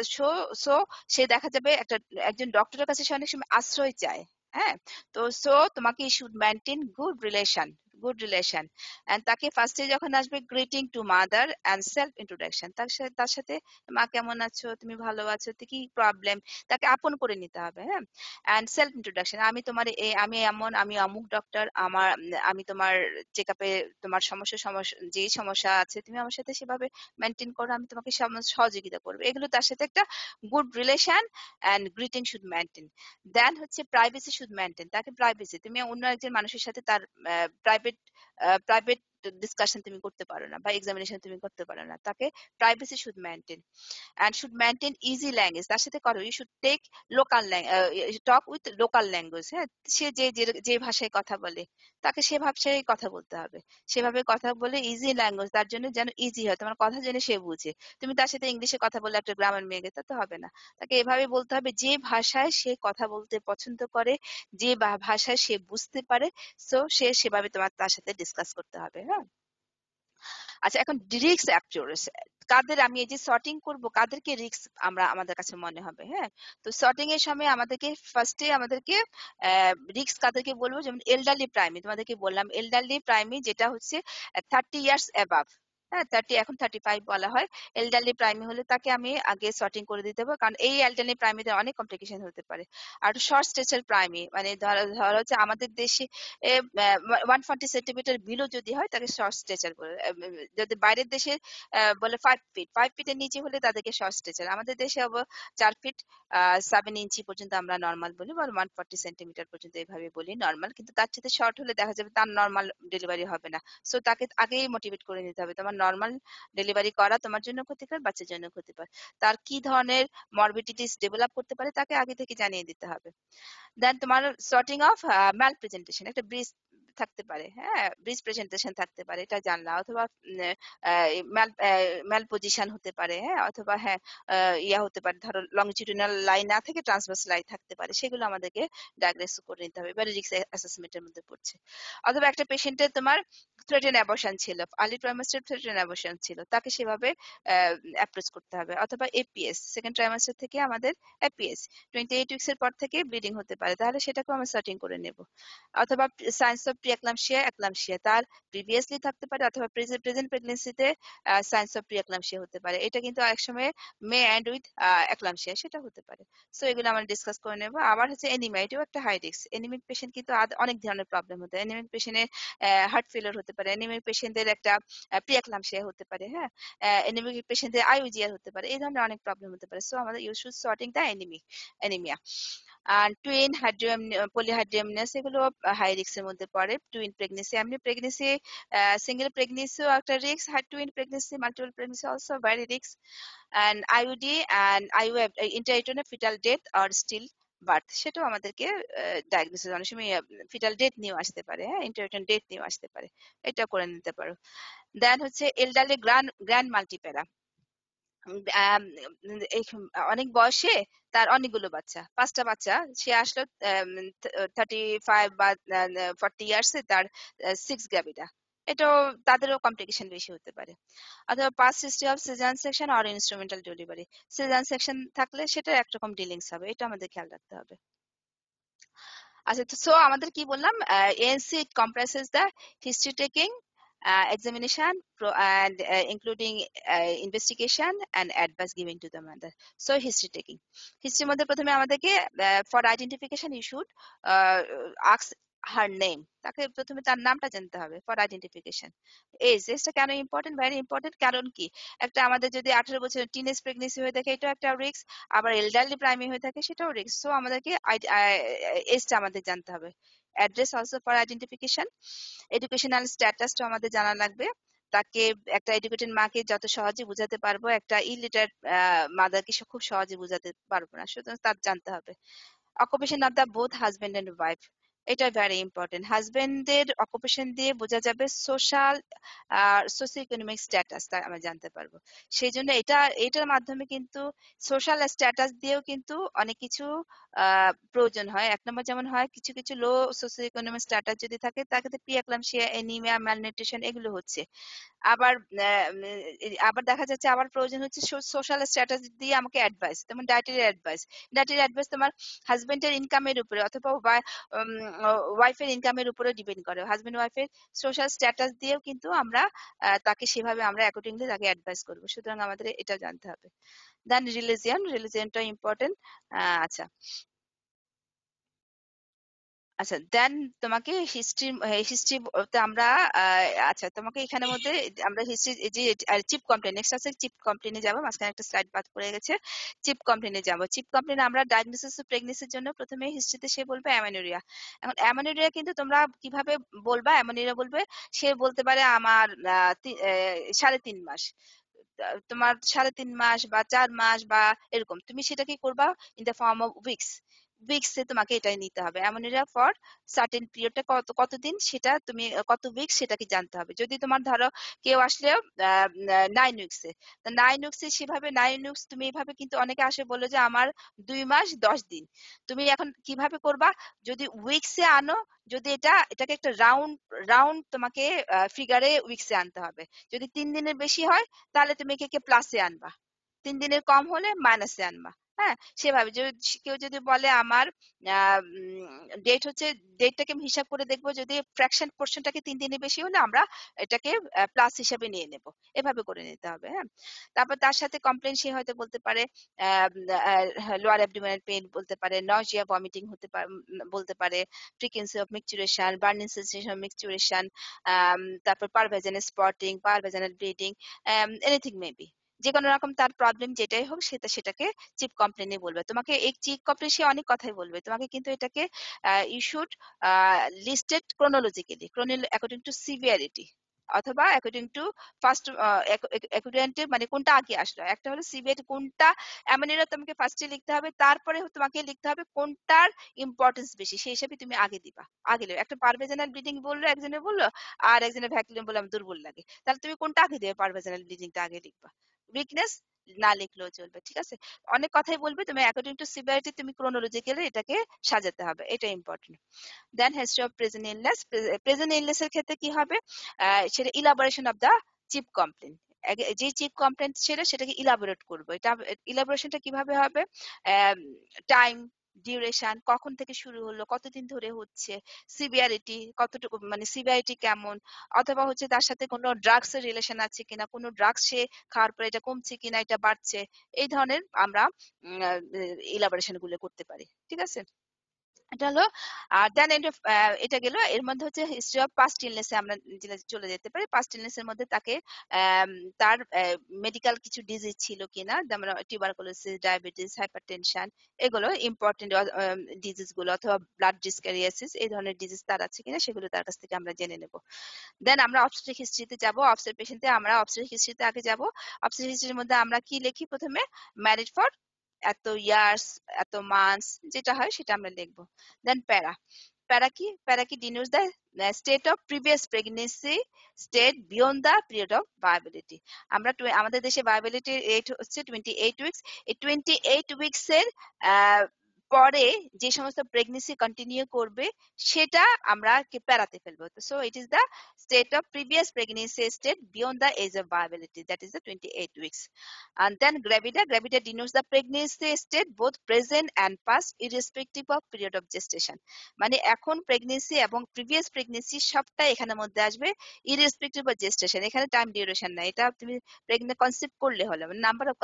সো সে দেখা যাবে একজন ডক্টরের কাছে সে অনেক সময় আশ্রয় চায়। হ্যাঁ, তো তোমাকে should maintain good relation. And তাকে ফার্স্টে যখন আসবে greeting to mother and self introduction, তার সাথে মা কেমন আছো, তুমি ভালো আছো, তো কি প্রবলেম, তাকে আপন করে নিতে হবে। হ্যাঁ, এন্ড সেলফ ইন্ট্রোডাকশন, আমি এমন, আমি অমুক ডক্টর, আমি তোমার চেক আপে তোমার সমস্যা যে সমস্যা আছে তুমি আমার সাথে সেভাবে মেনটেন করো, আমি তোমাকে সহযোগিতা করবো। এগুলো তার সাথে একটা good relation and greeting should maintain. Then হচ্ছে প্রাইভেসি শুড মেনটেন। তাকে প্রাইভেসি, তুমি অন্য একজন মানুষের সাথে তার প্রাইভেট প্রাইভেট ডিসকাশন তুমি করতে পারো না, বা এক্সামিনেশন তুমি করতে পারো না। তাকে privacy should maintain and should maintain easy language। তার সাথে করো, you should take talk with local language। হ্যাঁ, সে যে ভাষায় কথা বলে তাকে সে ভাষায় কথা বলতে হবে। সেভাবে কথা বলে ইজি ল্যাঙ্গুয়েজ, তার জন্য যেন ইজি হয়, তোমার কথা জেনে সে বুঝে। তুমি তার সাথে ইংলিশে কথা বলে একটা গ্রামের মেয়েকে, তা তো হবে না। তাকে এভাবে বলতে হবে যে ভাষায় সে কথা বলতে পছন্দ করে, যে ভাষায় সে বুঝতে পারে, সো সে সেভাবে তার সাথে ডিসকাস করতে হবে। হ্যাঁ, আচ্ছা, এখন রিস্ক অ্যাক্টরস কাদের, আমি এই যে সর্টিং করব কাদেরকে রিস্ক আমাদের কাছে মনে হবে। হ্যাঁ, তো সর্টিং এর সময় আমাদেরকে রিস্ক কাদেরকে বলবো, যেমন এলডারলি প্রাইমি, তোমাদেরকে বললাম এলডারলি প্রাইমি যেটা হচ্ছে 30 ইয়ার্স অ্যাবাভ। হ্যাঁ, 30, এখন 35 বলা হয়। এলডারলি প্রাইমি হলে তাকে আমি আগে সর্টিং করে দিতে হবে, কারণ এই এলডারলি প্রাইমিতে অনেক কমপ্লিকেশন হতে পারে। আর শর্ট স্ট্রেচার প্রাইমি মানে ধরো হচ্ছে আমাদের দেশে 140 সেন্টিমিটার বিলো যদি হয় তাকে শর্ট স্ট্রেচার বলে। যদি বাইরের দেশে বলে 5 ফিটের নিচে হলে তাদেরকে শর্ট স্ট্রেচার। আমাদের দেশে 4 ফিট 7 ইঞ্চি পর্যন্ত আমরা নর্মাল বলি, বা 140 সেন্টিমিটার পর্যন্ত এইভাবে বলি নর্মাল। কিন্তু তার চেয়ে শর্ট হলে দেখা যাবে তার নর্মাল ডেলিভারি হবে না। সো তাকে আগেই মোটিভেট করে নিতে হবে, তোমার নর্মাল ডেলিভারি করা তোমার জন্য ক্ষতিকর, বাচ্চার জন্য ক্ষতিকর। তার কি ধরনের মরবিডিটিস ডেভেলপ করতে পারে তাকে আগে থেকে জানিয়ে দিতে হবে। দেন তোমার সর্টিং অফ ম্যাল প্রেজেন্টেশন, একটা ব্রিজ থাকতে পারে, হ্যাঁ, ব্রিজ প্রেজেন্টেশন থাকতে পারে, এটা জানলা, অথবা ম্যাল পজিশন হতে পারে, হ্যাঁ, অথবা হ্যাঁ ইয়া হতে পারে, ধরো লংজিটিউডিনাল লাইন না থেকে ট্রান্সভার্স লাইন থাকতে পারে, সেগুলো আমাদেরকে ডায়াগনোস করে নিতে হবে, এবারে রিস্ক অ্যাসেসমেন্টের মধ্যে পড়ছে। অথবা একটা পেশেন্টের তোমার থ্রেটেন অ্যাবর্শন ছিল, আর্লি ট্রাইমাস্টার থ্রেটেন অ্যাবর্শন ছিল, তাকে সেভাবে অ্যাপ্রোচ করতে হবে। অথবা এপিএস, সেকেন্ড ট্রাইমাস্টার থেকে আমাদের এপিএস 28 উইকস এর পর থেকে ব্লিডিং হতে পারে, তাহলে সেটাকেও আমরা সার্টিং করে নেব। অথবা signs of pre eclampsia, eclampsia তার প্রিভিয়াসলি থাকতে পারে, অথবা প্রেজেন্ট প্রেগনেন্সিতে সাইন্স অফ প্রি একলামশিয়া হতে পারে, এটা কিন্তু একসময় মে এন্ড উইথ একলামশিয়া, সেটা হতে পারে। সো এগুলো আমরা ডিসকাস করে নেব। আবার হচ্ছে এনিমিয়া, এটাও একটা হাই রিস্ক। এনিমিক পেশেন্ট কিন্তু অনেক ধরনের প্রবলেম হতে, এনিমিক পেশেন্টের হার্ট ফেলিওর হতে পারে, এনিমিক পেশেন্টদের একটা প্রি একলামশিয়া হতে পারে, হ্যাঁ, এনিমিক পেশেন্টদের আইইউজিআর হতে পারে, এই ধরনের অনেক প্রবলেম হতে পারে। সো আমাদের you should sorting the anaemia. আর টুইন পলিহাইড্রিয়ামনেস, এগুলো হাই রিস্কের মধ্যে পড়ে। টুইন প্রেগনেন্সি, এমনি প্রেগনেন্সি সিঙ্গেল প্রেগনেন্সিও একটা risk, twin pregnancy, multiple pregnancy also very risk. and IUD and IUF, intrauterine fetal death or still birth, সেটাও আমাদেরকে ডায়াগনোসিস অনেক সময় ফিটাল ডেথ নিয়েও আসতে পারে, হ্যাঁ, ইন্টারটেন ডেথ নিয়েও আসতে পারে, এটা করে নিতে পারো। দেন হচ্ছে এলডারলি গ্র্যান্ড মাল্টিপ্যারা, অনেক বয়সে তার অনেকগুলো বাচ্চা, 5টা বাচ্চা, সে আসলো 35 বা 40 ইয়ার্সে তার 6 গ্রাভিডা, এটাও তাদেরও কমপ্লিকেশন বেশি হতে পারে। অথবা past history of caesarean section আর ইনস্ট্রুমেন্টাল ডেলিভারি, সিজান সেকশন থাকলে সেটা একরকম ডিলিংস হবে, এটা আমাদের খেয়াল রাখতে হবে। আচ্ছা, সো আমাদের কি বললাম, ANC it comprises the history taking, examination and including investigation and advice giving to the mother. So history taking, history মধ্যে প্রথমে আমাদেরকে for identification you should ask her name, তাকে প্রথমে তার নামটা জানতে হবে ফর আইডেন্টিফিকেশন। এজটা কেন ইম্পর্টেন্ট, ভেরি ইম্পর্টেন্ট, কারণ কি একটা আমাদের যদি 18 বছর টিনেজ প্রেগনেন্সি হয়ে থাকে, এটাও একটা রিস্ক, আবার এলডারলি প্রাইমি হয়ে থাকে, সেটাও রিস্ক। সো আমাদেরকে এজটা আমাদের জানতে হবে। Address also for identification. Educational স্ট্যাটাসটা আমাদের জানা লাগবে, তাকে একটা এডুকেটেড মাকে যত সহজে বুঝাতে পারবো, একটা ইলিটারেট মাদারকে খুব সহজে বুঝাতে পারবো না, সুতরাং তার জানতে হবে। Occupation of the both husband and wife, এটা ভেরি ইম্পর্টেন্ট। হাজবেন্ডের অকুপেশন দিয়ে বোঝা যাবে সোশ্যাল আর সোশিও ইকোনমিক স্ট্যাটাস, তা আমরা জানতে পারবো। সেই জন্য এটার মাধ্যমে কিন্তু সোশ্যাল স্ট্যাটাস দিয়েও কিন্তু অনেক কিছু প্রয়োজন হয়। এক নম্বর যেমন হয়, কিছু কিছু লো সোশিও ইকোনমিক স্ট্যাটাস যদি থাকে, তাকে প্রি একলামশিয়া, এনিমিয়া, ম্যালনিউট্রিশন, এগুলো হচ্ছে। আবার আবার দেখা যাচ্ছে আবার প্রয়োজন হচ্ছে সোশ্যাল স্ট্যাটাস দিয়ে আমাকে অ্যাডভাইস, যেমন ডায়েটারি অ্যাডভাইস। ডায়েটারি অ্যাডভাইস তোমার হাজবেন্ডের ইনকামের উপরে অথবা ওয়াইফের ইনকামের উপরে ডিপেন্ড করে। হাজবেন্ড ওয়াইফের সোশ্যাল স্ট্যাটাস দিয়েও কিন্তু আমরা তাকে সেভাবে আমরা অ্যাকর্ডিংলি তাকে অ্যাডভাইস করবো, সুতরাং আমাদের এটা জানতে হবে। দেন রিলিজিয়নটা ইম্পর্টেন্ট। আচ্ছা আচ্ছা, দেন তোমাকে হিস্ট্রিতে আমরা আচ্ছা তোমাকে এখানের মধ্যে আমরা হিস্ট্রি যে চিপ কমপ্লেন, নেক্সট আছে চিপ কমপ্লেনে যাবো, মাঝখানে একটা স্লাইড বাদ পড়ে গেছে, চিপ কমপ্লেনে যাবো। চিপ কমপ্লেনে আমরা ডায়াগনোসিস অফ প্রেগনেন্সির জন্য প্রথমে হিস্ট্রিতে সে বলবে অ্যামেনোরিয়া। এখন অ্যামেনোরিয়া কিন্তু তোমরা কিভাবে বলবা, অ্যামেনোরিয়া বলবে, সে বলতে পারে আমার 3.5 মাস, তোমার 3.5 মাস বা 4 মাস বা এরকম, তুমি সেটা কি করবা in the form of weeks. উইকসে তোমাকে এটাই নিতে হবে, অ্যামোনিয়া ফর সার্টেন পিরিয়ডটা কতদিন, সেটা তুমি কত উইকস সেটা কি জানতে হবে। যদি তোমার ধরো কেউ আসলে 9 উইকসে, 9 উইকসে সেভাবে 9 উইকস তুমি এইভাবে কিন্তু অনেকে আসে বলে যে আমার 2 মাস 10 দিন, তুমি এখন কিভাবে করবা, যদি উইকসে আনো, যদি এটাকে একটা রাউন্ড তোমাকে ফিগারে উইকসে আনতে হবে। যদি 3 দিনের বেশি হয় তাহলে তুমি একে প্লাসে আনবা, 3 দিনের কম হলে মাইনাসে আনবা। হ্যাঁ, সেভাবে কেউ যদি বলে আমার ডেট হচ্ছে, ডেটটাকে আমি হিসাব করে দেখবো, যদি ফ্র্যাকশন পোর্শনটাকে 3 দিনের বেশি হলে আমরা এটাকে প্লাস হিসাবে নিয়ে নেব, এভাবে করে নিতে হবে। হ্যাঁ, তারপর তার সাথে কমপ্লেন সে হয়তো বলতে পারে লোয়ার অ্যাবডোমিনাল পেইন, বলতে পারে নজিয়া, ভমিটিং হতে পারে, বলতে পারে frequency of micturition, burning sensation of micturition, তারপর per vaginal spotting, per vaginal bleeding, anything maybe, যে কোনো রকম তার প্রবলেম যেটাই হোক সেটাকে চিপ কমপ্লেনে বলবে। তোমাকে এই চিপ কমপ্লেন সে অনেক কথাই বলবে, তোমাকে কিন্তু এটাকে you should listed chronologically, according to severity. অথবা অ্যাকর্ডিং টু ফার্স্ট অ্যাকুরেন্ট মানে কোনটা আগে আসলো। একটা হলো সিবিএট কোনটা অ্যামিনো তোমাকে ফার্স্টে লিখতে হবে, তারপরে তোমাকে লিখতে হবে কোনটার ইম্পর্টেন্স বেশি, সেই হিসাবে তুমি আগে দিবা। আগে লিখবে। একটা পারভেজানাল ব্লিডিং বললো, একজনে বললো, আর একজনে ভ্যাকুলাম বললাম দুর্বল লাগে, তাহলে তুমি কোনটা আগে দেবে? পারভেজানাল ব্লিডিংটা আগে লিখবা। উইকনেস না লিখলেও চলবে, ঠিক আছে। অনেক কথাই বলবে, তুমি অ্যাকর্ডিং টু সিভিয়ারিটি তুমি ক্রোনোলজিক্যালি এটাকে সাজাতে হবে, এটা important. Then history of present illness. Present illness এর ক্ষেত্রে কি হবে, সেটা elaboration of the chief complaint. যে চিফ কমপ্লেন ছিল সেটাকে ইলাবোরেট করবো। এটা ইলাবোরেশনটা কিভাবে হবে, টাইম, ডিউরেশন, কখন থেকে শুরু হলো, কতদিন ধরে হচ্ছে, সিভিয়ারিটি কতটুকু, মানে সিভিয়ারিটি কেমন, অথবা হচ্ছে তার সাথে কোনো ড্রাগস এর রিলেশন আছে কিনা, কোনো ড্রাগস সে খাওয়ার পরে এটা কমছে কিনা, এটা বাড়ছে, এই ধরনের আমরা ইলাবোরেশন গুলো করতে পারি, ঠিক আছে। এটা হলো। আর দেন এটা গেল। এর মধ্যে হচ্ছে হিস্ট্রি অফ পাস্ট ইলনেস এ আমরা চলে যেতে পারি। পাস্ট ইলনেস এর মধ্যে তাকে তার মেডিকেল কিছু ডিজিজ ছিল কিনা, যেমন টিউবারকুলোসিস, ডায়াবেটিস, হাইপারটেনশন, এগুলো ইম্পর্টেন্ট ডিজিজ গুলো, অথবা ব্লাড ডিসক্যারিয়াসিস, এই ধরনের ডিজিজ তার আছে কিনা সেগুলো তার কাছ থেকে আমরা জেনে নেব। দেন আমরা অবস্টেট্রিক হিস্ট্রিতে যাব। অবজারভেশনতে আমরা অবস্টেট্রিক হিস্ট্রিতে আগে যাব। অবস্টেট্রিক হিস্ট্রির মধ্যে আমরা কি লিখি, প্রথমে ম্যারিড ফর এত ইয়ার্স, এত মান্থস, যেটা হয় সেটা আমরা লিখবো। Then para. প্যারা কি denotes the state of previous pregnancy state beyond the period of viability. আমরা আমাদের দেশে ভায়াবিলিটি রেট হচ্ছে 28 উইকস। এই 28 উইকস এর পরে যে সমস্ত প্রেগনেন্সি কন্টিনিউ করবে সেটা আমরা প্যারাতে ফেলবো। So it is the state of previous pregnancy state beyond the age of viability, that is the 28 weeks. And then gravida denotes the pregnancy state both present and past irrespective of period of gestation. মানে এখন pregnancy এবং previous pregnancy সবটাই এখানের মধ্যে আসবে, irrespective of gestation. এখানে time duration না, এটা তুমি প্রেগনেন্ট কনসেপ্ট করলে হলো, number of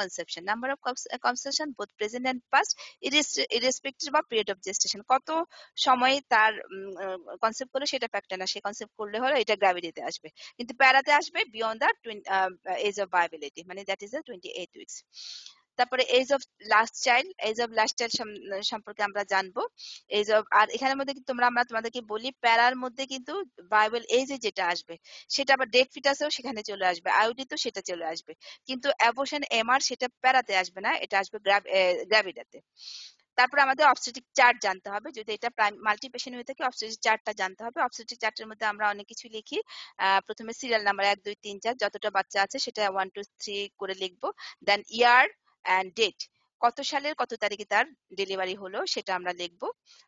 conception both present and past irrespective of period of gestation. কত সময় তার কনসেপ্ট করলে সেটা ফ্যাক্টর না, সে কনসেপ্ট করলে হলো, এটা গ্র্যাভিটিতে আসবে। কিন্তু প্যারাতে আসবে beyond the age of viability, মানে দ্যাট ইজ দ্য 28 উইকস। তারপরে age of last child. Age of last child সম্পর্কে আমরা জানবো। এজ অফ, আর এখানের মধ্যে আমরা তোমাদেরকে বলি, প্যারার মধ্যে কিন্তু ভায়াবল এজে যেটা আসবে সেটা আবার ডেট ফিটাসেও সেখানে চলে আসবে, আইওডিতেও সেটা চলে আসবে, কিন্তু অ্যাবর্শন এমআর সেটা প্যারাতে আসবে না, এটা আসবে গ্র্যাভিডাতে। তারপর আমাদের অবস্টেট্রিক চার্ট জানতে হবে, যদি এটা মাল্টি পেশেন্ট হয়ে থাকে অবস্টেট্রিক চার্টটা জানতে হবে। অবস্টেট্রিক চার্টের মধ্যে আমরা অনেক কিছু লিখি। প্রথমে সিরিয়াল নাম্বার 1 2 3 4, যতটা বাচ্চা আছে সেটা 1 2 3 করে লিখবো। দেন ইয়ার অ্যান্ড ডেট, কত সালের কত তারিখে তার ডেলিভারি হলো সেটা আমরা লিখবো।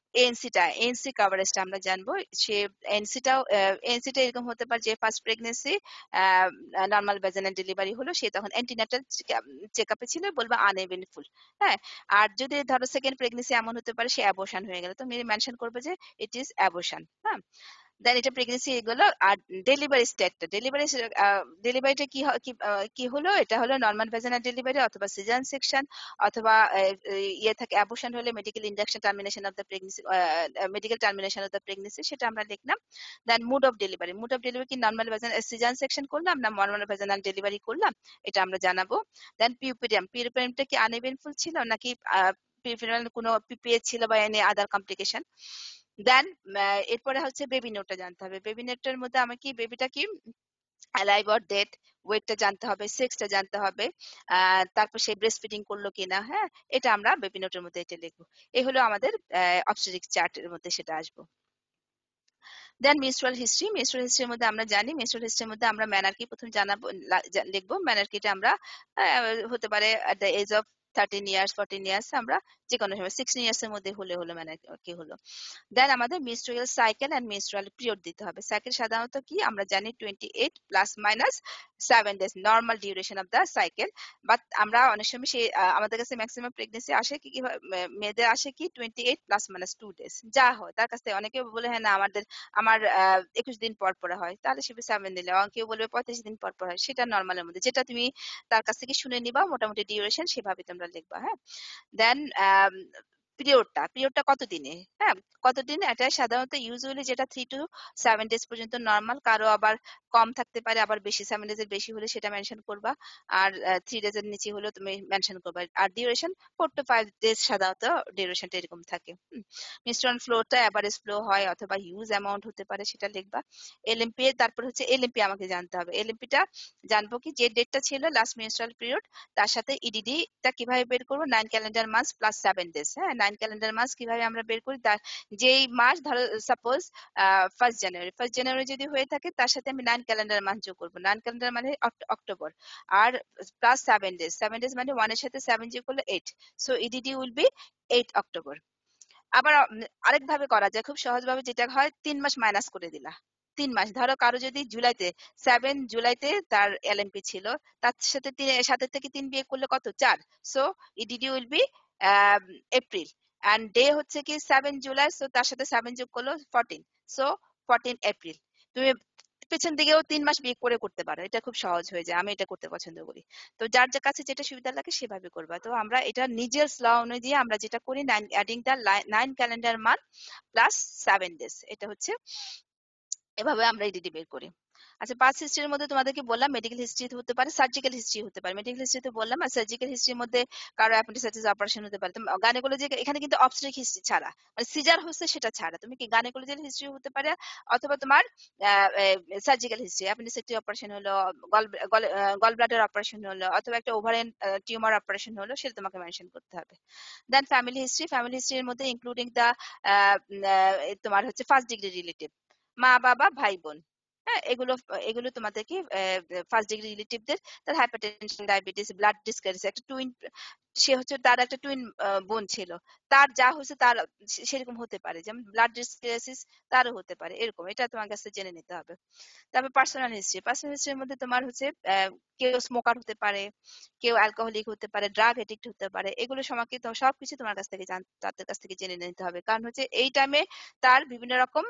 এএনসি কভারেজটা আমরা জানবো। সে এএনসিটা এরকম হতে পারে যে first pregnancy normal vaginal delivery হলো, সে তখন অ্যান্টিনাটাল চেকআপে ছিল, বলবো আনএভেন্টফুল। হ্যাঁ, আর যদি ধরো সেকেন্ড প্রেগনেন্সি এমন হতে পারে সে অ্যাবর্শন হয়ে গেল, তো মেনশন করবো যে ইট ইজ অ্যাবর্শন। হ্যাঁ, দেন এটা প্রেগনেন্সি এগুলো। আর ডেলিভারি স্টেটটা, ডেলিভারিটা কি হলো, এটা হলো নর্মাল ভ্যাজাইনাল ডেলিভারি অথবা সিজান সেকশন, অথবা ইয়ে থাকে অ্যাবর্শন হলে medical induction termination of the pregnancy, medical termination of the pregnancy, সেটা আমরা লিখলাম। দেন মুড অফ ডেলিভারি কি নর্মাল ভ্যাজাইনাল সিজান সেকশন করলাম না নর্মাল ভ্যাজাইনাল ডেলিভারি করলাম, এটা আমরা জানাবো। দেন পিউপেরিয়ামটা কি আনইভেন্টফুল ছিল নাকি পিউপেরিয়াম কোনো পিপিএ ছিল বা এনি আদার কমপ্লিকেশন। দেন এরপরে হচ্ছে বেবি নোটটা জানতে হবে। বেবি নোটটার মধ্যে আমার কি বেবিটা কি অ্যালাইভ অর ডেড, ওয়েটটা জানতে হবে, সেক্সটা জানতে হবে, তারপর সে ব্রেস্ট ফিডিং করলো কিনা। হ্যাঁ, এটা আমরা বেবি নোটের মধ্যে এটা লিখবো। এই হলো আমাদের অবস্টেট্রিক চার্টের মধ্যে সেটা আসবো। দেন মেনস্ট্রুয়াল হিস্ট্রির মধ্যে আমরা জানি, মেনস্ট্রুয়াল হিস্ট্রির মধ্যে আমরা ম্যানার্কি প্রথম জানাবো, লিখবো। ম্যানার্কিটা আমরা হতে পারে at the age of 13 years 14 years, আমরা যে কোনো সময় 16 ইয়ার্স এর মধ্যে হলে হলো ম্যানার্কি হলো। দেন আমাদের menstrual cycle and menstrual period দিতে হবে। সাইকেল সাধারণত কি আমরা জানি 28 plus minus 7 days normal duration of the cycle. But আমরা অনেক সময় সেই আমাদের কাছে ম্যাক্সিমাম প্রেগনেন্সি আসে কি মেয়েদের আসে কি 28 প্লাস মাইনাস 2 ডেজ, যা হয় তার কাছ থেকে। অনেকে বলে হ্যাঁ না আমার 21 দিন পর পর হয়, তাহলে সে 7 দিলে। কেউ বলবে 35 দিন পর পর হয়, সেটা নর্মালের মধ্যে, যেটা তুমি তার কাছ থেকে শুনে নিবা মোটামুটি ডিউরেশন সেভাবে তোমরা লিখবা। হ্যাঁ, দেন পিরিয়ডটা কতদিনে, হ্যাঁ কতদিন, এটা সাধারণত ইউজুয়ালি যেটা 3 to 7 ডেজ পর্যন্ত নর্মাল, কারো আবার কম থাকতে পারে, আবার বেশি 7 ডেজের বেশি হলে সেটা মেনশন করবা, আর 3 ডেজের নিচে হলেও তুমি মেনশন করবা। আর ডিউরেশন 4 to 5 ডেজ সাধারণত ডিউরেশনটা এরকম থাকে। মিশ্রণ ফ্লোটা এভারেজ ফ্লো হয় অথবা হিউজ অ্যামাউন্ট হতে পারে, সেটা লিখবা। এলএমপি, তারপর হচ্ছে এলএমপি আমাকে জানতে হবে। এলএমপিটা জানবো কি, যে ডেটটা ছিল লাস্ট মেনস্ট্রুয়াল পিরিয়ড, তার সাথে ইডিডি টা কিভাবে বের করবো, 9 ক্যালেন্ডার মাস প্লাস 7 ডেজ। হ্যাঁ, 9 ক্যালেন্ডার মাস কিভাবে আমরা বের করি, তার যেই মাস ধরো সাপোজ 1 জানুয়ারি যদি হয়ে থাকে, তার সাথে আমি 9 ক্যালেন্ডার মাস যোগ করবো। 9 ক্যালেন্ডার মানে অক্টোবর, আর প্লাস 7 ডেজ, 7 ডেজ মানে 1 এর সাথে 7 যোগ করলে 8, so EDD will be 8 October. আবার আরেক ভাবে করা যায় খুব সহজ ভাবে, যেটা হয় 3 মাস মাইনাস করে দিলা। 3 মাস, ধরো কারো যদি জুলাইতে 7 জুলাইতে তার এলএমপি ছিল, তার সাথে সাথে থেকে 3 বিয়োগ করলে কত, 4, so EDD will be April, and day হচ্ছে কি 7 জুলাই, সো তার সাথে 7 যোগ করলো 14, সো 14 এপ্রিল। তুমি পেছন দিকেও 3 মাস বিয়োগ করে করতে পারো, এটা খুব সহজ হয়ে যায়, আমি এটা করতে পছন্দ করি। তো যার যার কাছে যেটা সুবিধা লাগে সেভাবে করবা। তো আমরা এটা নিজের ল অনুযায়ী আমরা যেটা করি, adding the 9 calendar month plus 7 days, এটা হচ্ছে এভাবে আমরা ইডিডি বের করি। আচ্ছা, পাস্ট হিস্ট্রির মধ্যে তোমাদেরকে বললাম মেডিকেল হিস্ট্রি হতে পারে, সার্জিক্যাল হিস্ট্রি হতে পারে। মেডিকেল হিস্ট্রি তো বললাম, আর সার্জিক্যাল হিস্ট্রির মধ্যে কারো অ্যাপেন্ডিসাইটিস অপারেশন হতে পারে। গাইনোকোলজি এখানে কিন্তু অবস্ট্রিক হিস্ট্রি ছাড়া, মানে সিজার হচ্ছে সেটা ছাড়া, তুমি কি গাইনোকোলজির হিস্ট্রি হতে পারে, অথবা তোমার সার্জিক্যাল হিস্ট্রি, অ্যাপেন্ডিসাইটিস অপারেশন হলো, গল ব্লাডার অপারেশন হলো, অথবা একটা ওভারিয়ান টিউমার অপারেশন হলো, সেটা তোমাকে মেনশন করতে হবে। দেন ফ্যামিলি হিস্ট্রি, ফ্যামিলি হিস্ট্রির মধ্যে ইনক্লুডিং দা তোমার হচ্ছে ফার্স্ট ডিগ্রি রিলেটিভ, মা বাবা ভাই বোন, হ্যাঁ এগুলো এগুলো তোমাদেরকে ফার্স্ট ডিগ্রি রিলেটিভদের, তার হাইপারটেনশন, ডায়াবেটিস, ব্লাড ডিসক্যারিস, একটা টুইন, সে হচ্ছে তার একটা টুইন বোন ছিল, তার যা হচ্ছে তার সেরকম হতে পারে, যেমন ব্লাড ডিসক্যারিস তারও হতে পারে, এরকম এটা তোমার কাছে জেনে নিতে হবে। তারপর পার্সোনাল হিস্ট্রি, পার্সোনাল হিস্ট্রির মধ্যে তোমার হচ্ছে কেউ স্মোকার হতে পারে, কেউ অ্যালকোহলিক হতে পারে, ড্রাগ এডিক্ট হতে পারে, এগুলো সমাকে সবকিছু তোমার কাছ থেকে তাদের কাছ থেকে জেনে নিতে হবে। কারণ হচ্ছে এই টাইমে তার বিভিন্ন রকম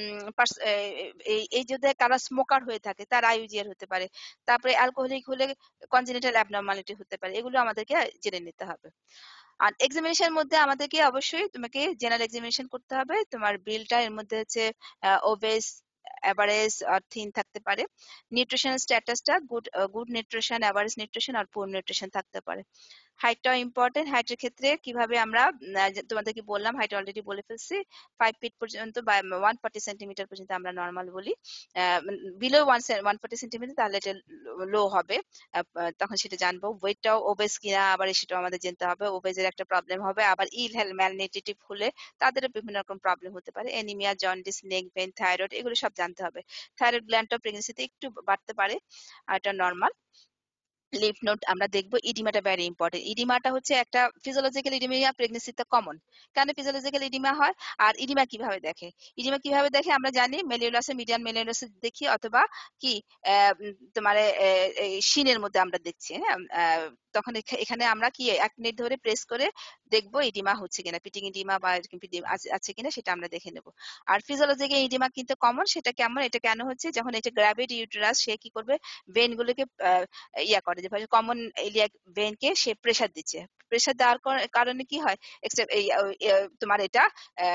এই যদি কারা স্মোকার হয়ে থাকে তার আইইউজিআর হতে পারে, তারপরে অ্যালকোহলিক হলে কনজেনিটাল অ্যাবনর্মালিটি হতে পারে, এগুলো আমাদেরকে জেনে নিতে হবে। আর এক্সামিনেশনের মধ্যে আমাদেরকে অবশ্যই তোমাকে জেনারেল এক্সামিনেশন করতে হবে। তোমার বিলটা এর মধ্যে হচ্ছে ওবেস, এভারেজ আর থিন থাকতে পারে। নিউট্রিশনাল স্ট্যাটাসটা গুড নিউট্রিশন, এভারেজ নিউট্রিশন আর পুয়ার নিউট্রিশন থাকতে পারে। হাইটটাও ইম্পর্টেন্ট। হাইটের ক্ষেত্রে কিভাবে আমরা তোমাদেরকে বললাম, হাইট অলরেডি বলে ফেলছি, 5 ফিট পর্যন্ত বা 140 সেন্টিমিটার পর্যন্ত আমরা নর্মাল বলি। বিলো 140 সেন্টিমিটার তাহলে এটা লো হবে, তখন সেটা জানবো। ওয়েটটাও ওবেস কিনা আবার সেটাও আমাদের জানতে হবে, ওবেজের একটা প্রবলেম হবে। আবার ইল হেলথ ম্যালনিউট্রিটিভ হলে তাদেরও বিভিন্ন রকম প্রবলেম হতে পারে, anaemia, jaundice, neck pain, thyroid, এগুলো সব জানতে হবে। থাইরয়েড গ্ল্যান্ডটাও প্রেগনেন্সিতে একটু বাড়তে পারে, আর এটা নর্মাল। লিফ নোট আমরা দেখবো। ইডিমাটা ভেরি ইম্পর্টেন্ট। ইডিমাটা হচ্ছে একটা ফিজিওলজিক্যাল ইডিমিয়া প্রেগনেন্সিতে কমন। কেন ফিজিওলজিক্যাল ইডিমা হয়, আর ইডিমা কিভাবে দেখে, ইডিমা কিভাবে দেখে আমরা জানি, মেলিউলাসে, মিডিয়ান মেলিউলাসে দেখি, অথবা কি তোমার শিনের মধ্যে আমরা দেখছি। হ্যাঁ, তখন এখানে আমরা কি 1 মিনিট ধরে প্রেস করে দেখবো ইডিমা হচ্ছে কিনা, পিটিং ইডিমা বা এরকম আছে কিনা সেটা আমরা দেখে নেব। আর ফিজিওলজিক্যাল ইডিমা কিন্তু কমন। সেটা কেমন, এটা কেন হচ্ছে, যখন এটা গ্র্যাভিড ইউটেরাস, সে কি করবে, ভেন গুলোকে ইয়া করে, যে কমন ইলিয়াক ভেনকে সে প্রেসার দিচ্ছে। প্রেসার দেওয়ার কারণে কি হয়, তোমার এটা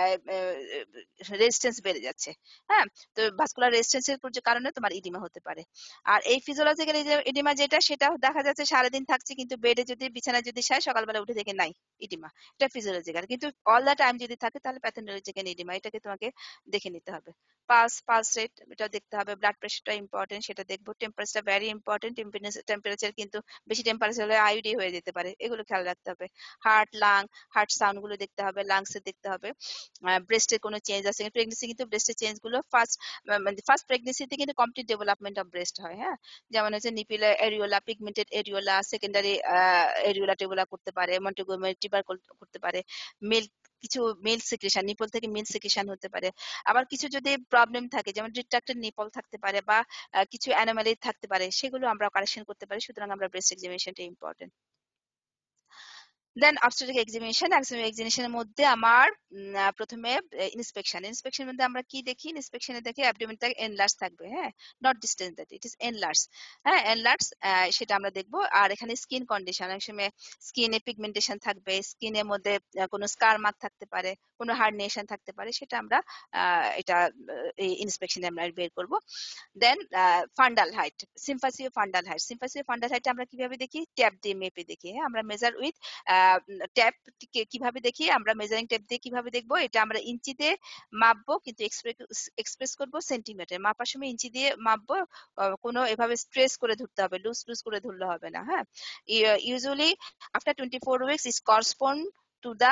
রেজিস্ট্যান্স বেড়ে যাচ্ছে। হ্যাঁ, তো ভাস্কুলার রেজিস্ট্যান্সের কারণে তোমার ইডিমা হতে পারে। আর এই ফিজিওলজিক্যাল ইডিমা যেটা, সেটা দেখা যাচ্ছে সারাদিন থাকছে, কিন্তু বেডে যদি বিছানায় যদি শায়, সকালবেলা উঠে দেখে নাই ইডিমা, এটা ফিজিওলজিক্যাল। কিন্তু অল দ্য টাইম যদি থাকে তাহলে প্যাথোলজিক্যাল ইডিমা, এটাকে তোমাকে দেখে নিতে হবে। পালস রেট এটা দেখতে হবে। ব্লাড প্রেশারটা ইম্পর্টেন্ট, সেটা দেখবো। Temperature very important. টেম্পারেচার কিন্তু বেশি টেম্পারেচার হলে আইডি হয়ে যেতে পারে, এগুলো খেয়াল রাখতে হবে। হার্ট সাউন্ড গুলো দেখতে হবে, লাংস এর দেখতে হবে। ব্রেস্টের কোনো চেঞ্জ আছে, প্রেগনেন্সি কিন্তু ব্রেস্টের চেঞ্জ গুলো ফার্স্ট প্রেগনেন্সিতে কিন্তু কমপ্লিট ডেভেলপমেন্ট অফ ব্রেস্ট হয়। হ্যাঁ, যেমন হচ্ছে নিপিলে areola, pigmented areola, secondary areola টেবুলা করতে পারে, মন্টেগোমেরি টিবার করতে পারে। মিল্ক, কিছু মিল্ক সিক্রেশন, নিপল থেকে মিল্ক সিক্রেশন হতে পারে। আবার কিছু যদি প্রবলেম থাকে, যেমন রিট্রাক্টেড নিপল থাকতে পারে, বা কিছু অ্যানোমালি থাকতে পারে, সেগুলো আমরা কারেকশন করতে পারি। সুতরাং আমরা ব্রেস্ট এক্সামিনেশনটা ইম্পর্টেন্ট। দেন অবস্টেট্রিক এক্সামিনেশন এক্সামিনেশনের মধ্যে আমার প্রথমে ইন্সপেকশনের মধ্যে আমরা কি দেখি? ইন্সপেকশনে দেখি অ্যাবডোমেনটা এনলার্জ থাকবে, হ্যাঁ, not distance, that it is enlarge, হ্যাঁ, এনলার্জ, সেটা আমরা দেখবো। আর এখানে স্কিন কন্ডিশন, অনেক সময় স্কিনে পিগমেন্টেশন থাকবে, স্কিনের মধ্যে কোনো স্কার মার্ক থাকতে পারে, কোনো হার্নিয়েশন থাকতে পারে, সেটা আমরা এটা এই ইন্সপেকশনে আমরা বের করব। Then fundal height, symphysio fundal height. Symphysio fundal height আমরা কিভাবে দেখি? ট্যাপ দিয়ে মেপে দেখি, হ্যাঁ, আমরা মেজার উইথ ট্যাপ। কিভাবে দেখি আমরা? মেজারিং ট্যাপ দিয়ে কিভাবে দেখবো? এটা আমরা ইঞ্চিতে মাপবো, কিন্তু এক্সপ্রেস করবো সেন্টিমিটার। মাপার সময় ইঞ্চি দিয়ে মাপবো, কোনো এভাবে স্ট্রেস করে ধরতে হবে, লুজ লুজ করে ধরলে হবে না, হ্যাঁ। Usually after 24 weeks is correspond to the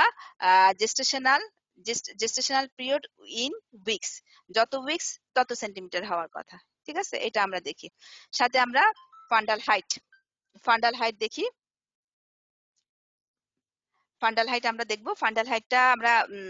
gestational period in weeks. যত উইকস তত সেন্টিমিটার হওয়ার কথা, ঠিক আছে? এটা আমরা দেখি। সাথে আমরা ফান্ডাল হাইট দেখি। ফান্ডাল হাইট আমরা দেখবো। ফান্ডাল হাইটটা আমরা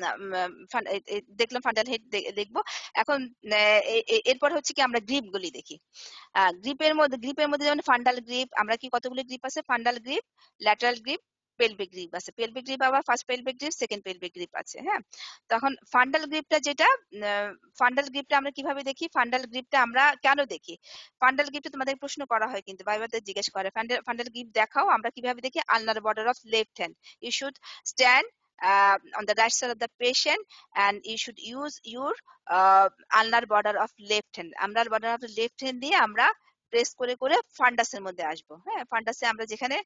দেখলাম, ফান্ডাল হাইট দেখবো। এখন এরপর হচ্ছে কি আমরা গ্রিপ গুলি দেখি। গ্রিপের মধ্যে যেমন ফান্ডাল গ্রিপ, আমরা কি কতগুলো গ্রিপ আছে? Fundal grip, lateral grip, pelvic grip আছে। পেলভিক গ্রিপ আবার first pelvic grip, second pelvic grip আছে, হ্যাঁ। তখন ফান্ডাল গ্রিপটা যেটা, ফান্ডাল গ্রিপটা আমরা কিভাবে দেখি? ফান্ডাল গ্রিপটা আমরা কেন দেখি? ফান্ডাল গ্রিপটা তোমাদের প্রশ্ন করা হয়, কিন্তু ভাইভাতে জিজ্ঞেস করে ফান্ডাল গ্রিপ দেখাও। আমরা কিভাবে দেখি? Ulnar border of left hand, you should stand on the right side of the patient, and you should use your ulnar border of left hand. ulnar border of left hand দিয়ে আমরা press করে করে ফান্ডাসের মধ্যে আসবো, হ্যাঁ। ফান্ডাসে আমরা যেখানে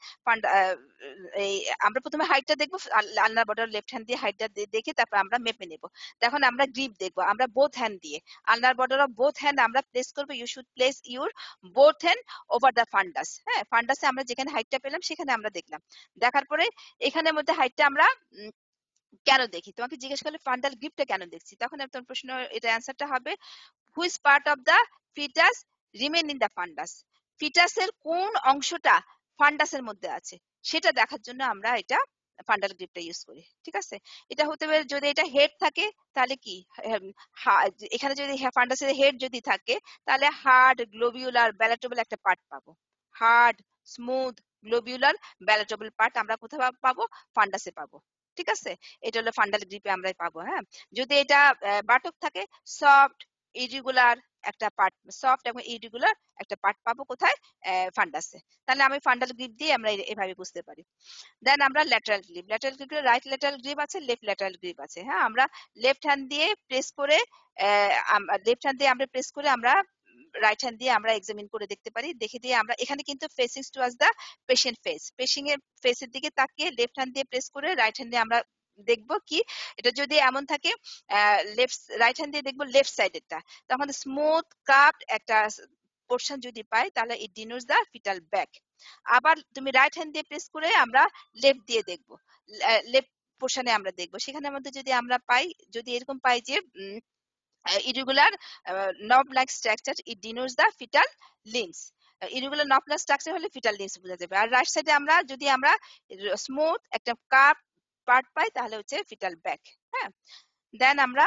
এই আমরা প্রথমে হাইটটা দেখবো, আলনার বর্ডার লেফট হ্যান্ড দিয়ে হাইটটা দেখে তারপর আমরা মেপে নেব। তখন আমরা গ্রিপ দেখবো, আমরা বোথ হ্যান্ড দিয়ে ulnar border of both hand আমরা প্লেস করবো। You should place your both hand over the fundus, হ্যাঁ। ফান্ডাসে আমরা যেখানে হাইটটা পেলাম সেখানে আমরা দেখলাম। দেখার পরে এখানের মধ্যে হাইটটা আমরা কেন দেখি? তোমাকে জিজ্ঞেস করলে ফান্ডাল গ্রিপটা কেন দেখছি, তখন তোমার প্রশ্ন, এটা অ্যান্সারটা হবে which part of the fetus remain in the fundus. ফিটাসের কোন অংশটা ফান্ডাসের মধ্যে আছে সেটা দেখার জন্য আমরা এটা ফান্ডাল গ্রিপটা ইউজ করি, ঠিক আছে? এটা হতে পারে যদি এটা হেড থাকে তাহলে কি, এখানে যদি ফান্ডাসের হেড যদি থাকে তাহলে হার্ড গ্লোবিউলার ব্যালাটেবল একটা পার্ট পাবো। Hard smooth globular ballottable part আমরা কোথায় পাবো? ফান্ডাসে পাবো, ঠিক আছে? এটা হলো ফান্ডাল গ্রিপে আমরা পাবো, হ্যাঁ। যদি এটা বাটক থাকে, সফট ইরিগুলার একটা পার্ট, সফট এবং ইরিগুলার একটা পার্ট পাবো কোথায়? ফান্ডাসে। তাহলে আমি ফান্ডাল গ্রিপ দিয়ে আমরা এভাবে বুঝতে পারি। দেন আমরা lateral grip, right lateral grip আছে, লেফট ল্যাটারাল গ্রিপ আছে, হ্যাঁ। আমরা লেফট হ্যান্ড দিয়ে প্রেস করে আমরা প্রেস করে আমরা রাইট হ্যান্ড দিয়ে আমরা এক্সামিন করে দেখতে পারি। দেখে দিয়ে আমরা এখানে কিন্তু facing towards the patient face, পেশেন্টের ফেসের দিকে তাকিয়ে লেফট হ্যান্ড দিয়ে প্রেস করে রাইট হ্যান্ড দিয়ে আমরা দেখবো কি, এটা যদি এমন থাকে রাইট হ্যান্ড দিয়ে দেখবো লেফট সাইডেরটা, তখন স্মুথ কাপড একটা পোর্শন যদি পাই তাহলে it denotes the fetal back. আবার তুমি রাইট হ্যান্ড দিয়ে প্রেস করে আমরা লেফট দিয়ে দেখবো, লেফট পোর্শনে আমরা দেখবো। সেখানের মধ্যে যদি আমরা পাই, যদি এরকম পাই যে irregular knob-like structure, it denotes the fetal limbs. irregular knob-like structure হলে fetal limbs বোঝা যাবে। আর রাইট সাইডে আমরা যদি আমরা স্মুথ একটা কাপ পার্ট পাই তাহলে হচ্ছে ফিটাল ব্যাক, হ্যাঁ। দেন আমরা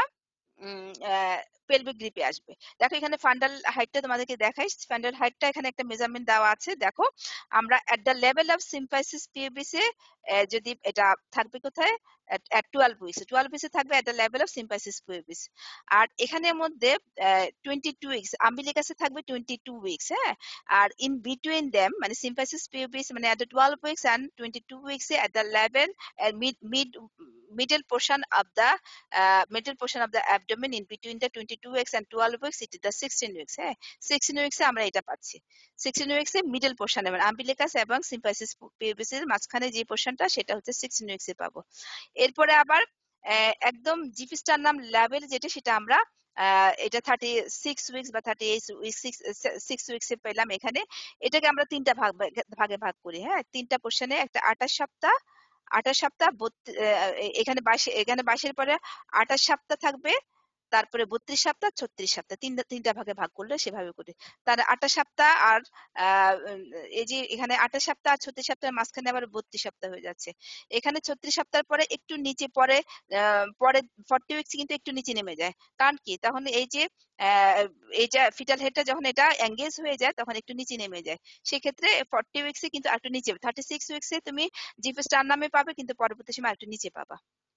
পেলভিক গ্রিপে আসবে। দেখো এখানে ফান্ডাল হাইটটা তোমাদেরকে দেখাই। ফান্ডাল হাইটটা এখানে একটা মেজারমেন্ট দেওয়া আছে, দেখো। আমরা at the level of symphysis পিউবিসে যদি এটা থাকবে কোথায়? at 12 উইকস, 12 উইকসে থাকবে at the level of symphysis pubis. আর এখানের মধ্যে 22 উইকস আম্বিলিকাসে থাকবে 22 উইকস, হ্যাঁ। আর ইন বিটুইন দেম মানে সিম্পাইসিস পিউবিস মানে at the 12 উইকস and 22 উইকসে at the level middle portion of the abdomen in between the 22 weeks and 12 weeks, it is the 16 weeks, হ্যাঁ। 16 weeks এ আমরা এটা পাচ্ছি। 16 weeks এ মিডল পোর্শনে মানে আম্বিলিকাস এবং symphysis পিউবিসের মাঝখানে যে পোর্শনটা সেটা হচ্ছে 16 weeks এ পাবো। এরপরে আবার একদম জিপিস্টারনাম লেভেল যেটা, সেটা আমরা এটা 36 উইকস বা 38 6 উইকসে পেলাম এখানে। এটাকে আমরা তিনটা ভাগে ভাগ করি, হ্যাঁ। তিনটা পোর্শনে, একটা 28 সপ্তাহ, 28 সপ্তাহ, এখানে 22, এখানে 22 এর পরে 28 সপ্তাহ থাকবে, তারপরে 32 সপ্তাহ, 36 সপ্তাহ, তিনটা ভাগে ভাগ করলে সেভাবে করি। তার 28 সপ্তাহ আর এই যে এখানে 28 সপ্তাহ আর 36 সপ্তাহের মাঝখানে আবার 32 সপ্তাহ হয়ে যাচ্ছে। এখানে 36 সপ্তাহের পরে একটু নিচে পরে, পরে 40 উইকস কিন্তু একটু নিচে নেমে যায়। কারণ কি? তখন এই যে এইটা ফিটাল হেডটা যখন এটা এঙ্গেজ হয়ে যায় তখন একটু নিচে নেমে যায়। সেক্ষেত্রে 40 উইকসে কিন্তু আরেকটু নিচে, 36 উইকসে তুমি জিপে স্টার নামে পাবে, কিন্তু পরবর্তী সময় আরেকটু নিচে পাবা।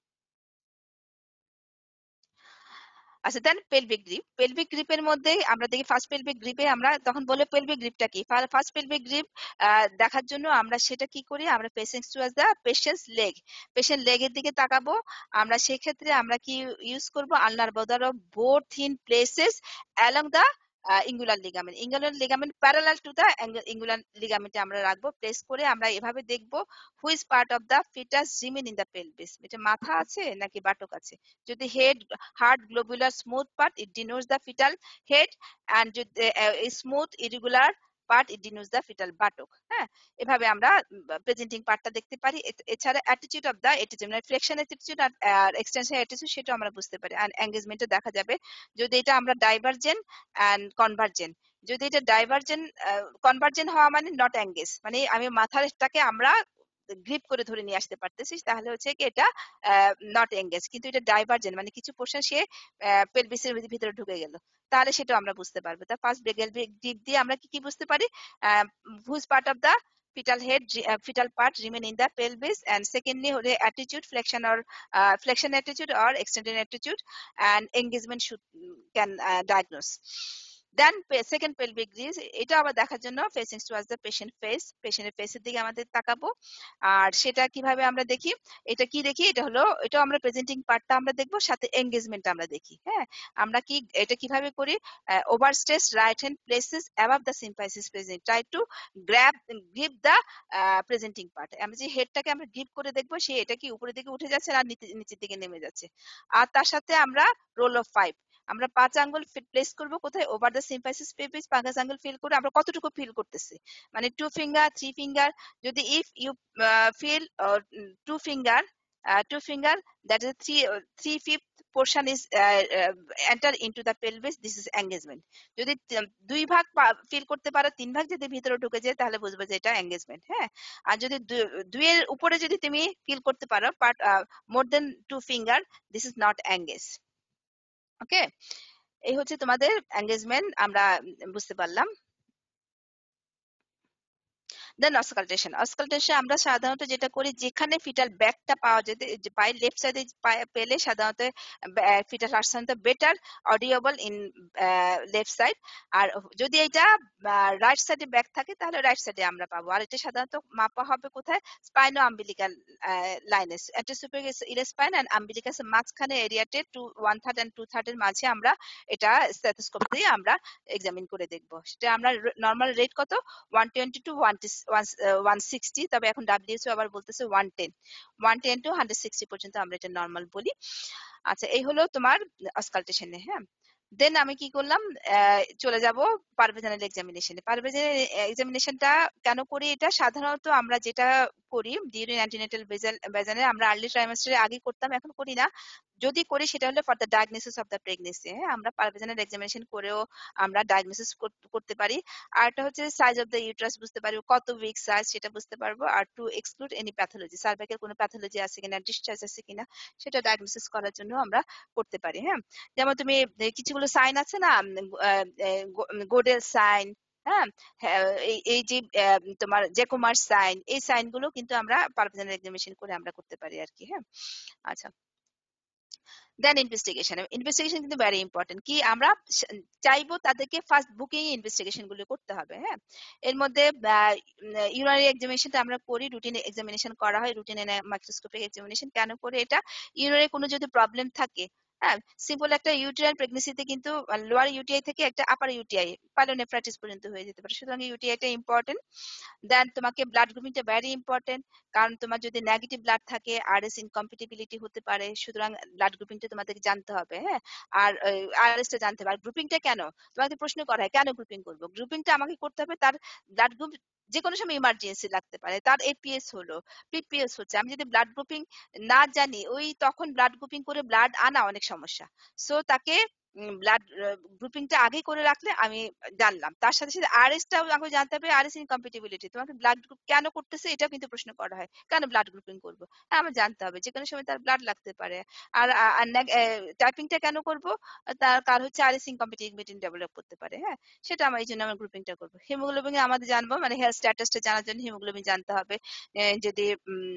আচ্ছা, দেন পেলভিক গ্রিপ। পেলভিক গ্রিপের মধ্যে আমরা দেখি ফার্স্ট পেলভিক গ্রিপে আমরা তখন বলে পেলভিক গ্রিপটা কি? ফার্স্ট পেলভিক গ্রিপ দেখার জন্য আমরা সেটা কি করি? আমরা patients towards the patients leg, patient লেগের দিকে তাকাবো। আমরা সেক্ষেত্রে আমরা কি ইউজ করব? Ulnar border of both in places along the inguinal ligament. Inguinal ligament parallel to the inguinal লিগামেন্টে আমরা রাখবো। প্লেস করে আমরা এভাবে দেখবো which part of the fetus remain in the pelvis. এটা মাথা আছে নাকি বাটক আছে? যদি head, hard globular smooth part, it denotes the fetal head, and a smooth irregular part, it denotes the fetal buttock। হ্যাঁ, এভাবে আমরা প্রেজেন্টিং পার্টটা দেখতে পারি। এছাড়া অ্যাটিটিউড অফ দা এটিটিউড, মানে ফ্লেকশন অ্যাটিটিউড আর এক্সটেনশন অ্যাটিটিউড, সেটা আমরা বুঝতে পারি। আর এঙ্গেজমেন্টে দেখা যাবে যদি এটা আমরা ডাইভার্জেন্ট এন্ড কনভার্জেন্ট। যদি এটা ডাইভার্জেন্ট, কনভার্জেন্ট হওয়া মানে নট এঙ্গেজ, মানে আমি মাথাটাকে আমরা গ্রিপ করে ধরে নিয়ে আসতে পারতেছিস, তাহলে হচ্ছে কি এটা নট এঙ্গেজ। কিন্তু এটা ডাইভার্জেন্ট, মানে কিছু পোর্শন সে পেলভিসের ভিতরে ঢুকে গেল, তাহলে সেটা আমরা বুঝতে পারবো। তা ফার্স্ট গ্রিপ দিয়ে আমরা কি কি বুঝতে পারি? Whose part of the fetal head, fetal part remain in the pelvis, and secondly হলে attitude, flexion attitude or extended attitude, and engagement should can diagnose. Then second pelvic grip, এটা আবার দেখার জন্য facing towards the patient face, পেশেন্টের ফেসের দিকে আমাদের তাকাবো। আর সেটা কিভাবে আমরা দেখি? এটা কি দেখি? এটা হলো, এটা আমরা প্রেজেন্টিং পার্টটা আমরা দেখবো, সাথে এঙ্গেজমেন্ট আমরা দেখি। হ্যাঁ, আমরা কি এটা কিভাবে করি? Overstretch right hand places above the symphysis present, try to grip the presenting part. আমরা যে হেডটাকে আমরা গ্রিপ করে দেখবো সে এটা কি উপরের দিকে উঠে যাচ্ছে না নিচের দিকে নেমে যাচ্ছে। আর তার সাথে আমরা রোল অফ 5, আমরা 5 আঙ্গুল প্লেস করব কোথায়? Over the symphysis pelvis. 5 আঙ্গুল ফিল করে আমরা কতটুকু ফিল করতেছি, মানে 2 ফিঙ্গার, 3 ফিঙ্গার। যদি if you feel 2 finger, that is 3/5 portion is enter into the pelvis, this is engagement। যদি 2 ভাগ ফিল করতে পারো, 3 ভাগ যদি ভিতরে ঢুকে যায়, তাহলে বুঝবে যে এটা এঙ্গেজমেন্ট। হ্যাঁ, আর যদি 2 এর উপরে যদি তুমি ফিল করতে পারো, but more then 2 finger, this is not engage. Okay, এই হচ্ছে তোমাদের এঙ্গেজমেন্ট, আমরা বুঝতে পারলাম। দেন অস্কালটেশন। অস্কালটেশন আমরা সাধারণত যেটা করি, যেখানে ফিটাল ব্যাকটা পাওয়া যেতে, পায়ের লেফট সাইডে পেলে সাধারণত ফিটাল সাধারণত better audible in left side. আর যদি এটা রাইট সাইডে ব্যাক থাকে তাহলে রাইট সাইডে আমরা পাবো। আর এটা সাধারণত মাপা হবে কোথায়? স্পাইনো আম্বিলিকাল লাইনে, অ্যান্টেরোসুপিয়াস স্পাইন এন্ড আম্বিলিকাসের মাঝখানে এরিয়াতে 1/3 and 2/3 এর মাঝে আমরা এটা স্টেথোস্কোপ দিয়ে আমরা এক্সামিন করে দেখব। সেটা আমরা নরমাল রেট কত? 120 to 160, তবে এখন WHO আবার বলতেছে 110 to 160 পর্যন্ত আমরা এটা নরমাল বলি। আচ্ছা, এই হলো তোমার অস্কালটেশনে। হ্যাঁ, দেন আমি কি করলাম? চলে যাব পারভেজানাল এক্সামিনেশনে। পারভেজানাল এক্সামিনেশনটা কেন করি? এটা সাধারণত আমরা যেটা করি ডিউরিং অ্যান্টিনেটাল ভেজানে, আমরা আর্লি ট্রাইমাস্টারে আগে করতাম, এখন করি না। যদি করি সেটা হলো for the diagnosis of the pregnancy. হ্যাঁ, আমরা পারভেজানাল এক্সামিনেশন করেও আমরা ডায়াগনোসিস করতে পারি। আর একটা হচ্ছে সাইজ অফ দ্য ইউট্রাস বুঝতে পারবো, কত উইক সাইজ সেটা বুঝতে পারবো। আর to exclude any pathology, cervical কোনো প্যাথোলজি আছে কিনা, ডিসচার্জ আছে কিনা, সেটা ডায়াগনোসিস করার জন্য আমরা করতে পারি। হ্যাঁ, যেমন তুমি কিছুগুলো সাইন আছে না, গোডেল সাইন, হ্যাঁ, এই যে তোমার জেকোমার সাইন, এই সাইন গুলো কিন্তু আমরা পারভেজানাল এক্সামিনেশন করে আমরা করতে পারি আর কি। হ্যাঁ, আচ্ছা, দেন ইনভেস্টিগেশন। ইনভেস্টিগেশন কিন্তু ভেরি ইম্পর্টেন্ট। কি আমরা চাইবো তাদেরকে ফার্স্ট বুকিং ইনভেস্টিগেশন গুলো করতে হবে। হ্যাঁ, এর মধ্যে ইউরিনারি এক্সামিনেশনটা আমরা করি, রুটিন এক্সামিনেশন করা হয়, রুটিন মাইক্রোস্কোপিক এক্সামিনেশন। কেন করে এটা? ইউরিনারি কোনো যদি প্রবলেম থাকে, হ্যাঁ, সিম্পল একটা ইউটেরাইন প্রেগনেন্সিতে কিন্তু লোয়ার ইউটিআই থেকে একটা আপার ইউটিআই, পাইলোনেফ্রাইটিস পর্যন্ত হয়ে যেতে পারে। সুতরাং ইউটিআইটা ইম্পর্টেন্ট। দেন তোমাকে ব্লাড গ্রুপিংটা ভেরি ইম্পর্টেন্ট, কারণ তোমার যদি নেগেটিভ ব্লাড থাকে আরএস ইনকম্পিটিবিলিটি হতে পারে। সুতরাং ব্লাড গ্রুপিংটা তোমাদেরকে জানতে হবে। হ্যাঁ, আর আরএসটা জানতে হবে। আর গ্রুপিংটা কেন তোমাকে প্রশ্ন করা হয়, কেন গ্রুপিং করবো? গ্রুপিংটা আমাকে করতে হবে, তার ব্লাড গ্রুপ যে কোনো সময় ইমার্জেন্সি লাগতে পারে, তার এপিএস হলো, পিপিএস হচ্ছে। আমি যদি ব্লাড গ্রুপিং না জানি, ওই তখন ব্লাড গ্রুপিং করে ব্লাড আনা অনেক সমস্যা। সো তাকে ব্লাড গ্রুপিংটা আগেই করে রাখলে আমি জানলাম। তার সাথে, সাথে আরএসটাও আমাকে জানতে হবে, আরএস ইনকম্প্যাটিবিলিটি। তোমাকে ব্লাড গ্রুপ কেন করতেছে এটাও কিন্তু প্রশ্ন করা হয়। কেন ব্লাড গ্রুপিং করব? হ্যাঁ, আমার জানতে হবে। যেকোনো সময় তার ব্লাড লাগতে পারে। আর টাইপিংটা কেন করব? তার কারণ হচ্ছে আরএস ইনকম্প্যাটিবিলিটি ডেভেলপ করতে পারে। হ্যাঁ? সেটা এইজন্য আমরা গ্রুপিংটা করব। হিমোগ্লোবিন আমাদের জানবো মানে হেলথ স্ট্যাটাসটা জানার জন্য হিমোগ্লোবিন জানতে হবে। যদি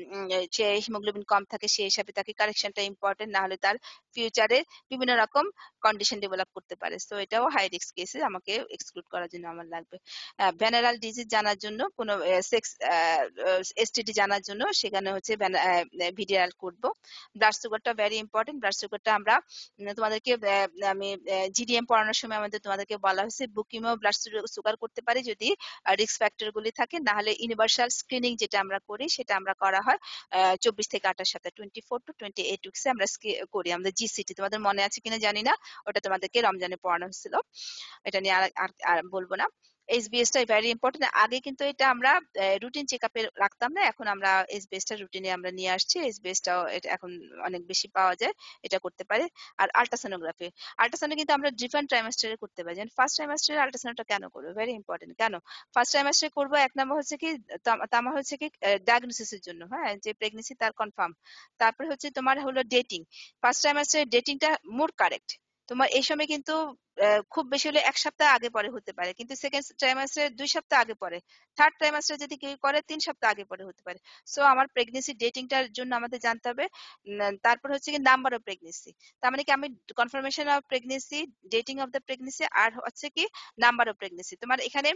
সে হিমোগ্লোবিন কম থাকে সেই হিসাবে তাকে কারেকশনটা ইম্পর্টেন্ট, না হলে তার ফিউচারে বিভিন্ন রকম কন্ডিশন ডেভেলপ করতে পারে। সো এটাও হাই রিস্ক কেসে আমাকে এক্সক্লুড করার জন্য আমার লাগবে। ভেনারাল ডিজিজ জানার জন্য, কোনো সেক্স এসটিডি জানার জন্য সেখানে হচ্ছে ভিডিআর করব। ব্লাড সুগারটা ভেরি ইম্পর্টেন্ট। ব্লাড সুগারটা আমরা তোমাদেরকে আমি জিডিএম পড়ানোর সময় আমাদের তোমাদেরকে বলা হয়েছে বুকিমও ব্লাড সুগার করতে পারে যদি রিস্ক ফ্যাক্টর গুলি থাকে, না হলে ইউনিভার্সাল স্ক্রিনিং যেটা আমরা করি সেটা আমরা করা হয় 24 থেকে 28 সপ্তাহ 24 to 28 উইকসে আমরা করি। আমাদের জিসিটি তোমাদের মনে আছে কিনা জানি না, ওটা তোমাদেরকে রমজানে পড়ানো হয়েছিল। এটা নিয়ে আর বলবো না। এইচবিএস টা ভেরি ইম্পর্টেন্ট। আগে কিন্তু এটা আমরা রুটিন চেকআপে রাখতাম না, এখন আমরা এইচবিএস টা রুটিনে আমরা নিয়ে আসছি। এইচবিএস টাও এখন অনেক বেশি পাওয়া যায়, এটা করতে পারে। আর আল্ট্রাসোনোগ্রাফি, আল্ট্রাসাউন্ড কিন্তু আমরা ডিফারেন্ট ট্রাইমাস্টারে করতে পারি। যেমন ফার্স্ট ট্রাইমাস্টারে আল্ট্রাসাউন্ডটা কেন করবো? Very important. কেন ফার্স্ট ট্রাইমাস্টারে করবো? এক নম্বর হচ্ছে কি তামা হচ্ছে কি ডায়াগনোসিসের জন্য, হ্যাঁ, যে প্রেগনেন্সি তার কনফার্ম। তারপরে হচ্ছে তোমার হলো ডেটিং। ফার্স্ট ট্রাইমাস্টারে ডেটিংটা মোর কারেক্ট। তোমার এই সময় কিন্তু খুব বেশি হলে 1 সপ্তাহ আগে পরে হতে পারে, কিন্তু সেকেন্ড ট্রাইমাস্টারে 2 সপ্তাহ আগে পরে। থার্ড ট্রাইমাস্টারে যদি কেউ করে 3 সপ্তাহ আগে পরে হতে পারে। সো আমার প্রেগনেন্সি ডেটিংটার জন্য আমাদের জানতে হবে। তারপর হচ্ছে কি নাম্বার অফ প্রেগনেন্সি, তার মানে কি আমি confirmation of pregnancy, dating of the pregnancy, আর হচ্ছে কি নাম্বার অফ প্রেগনেন্সি। তোমার এখানে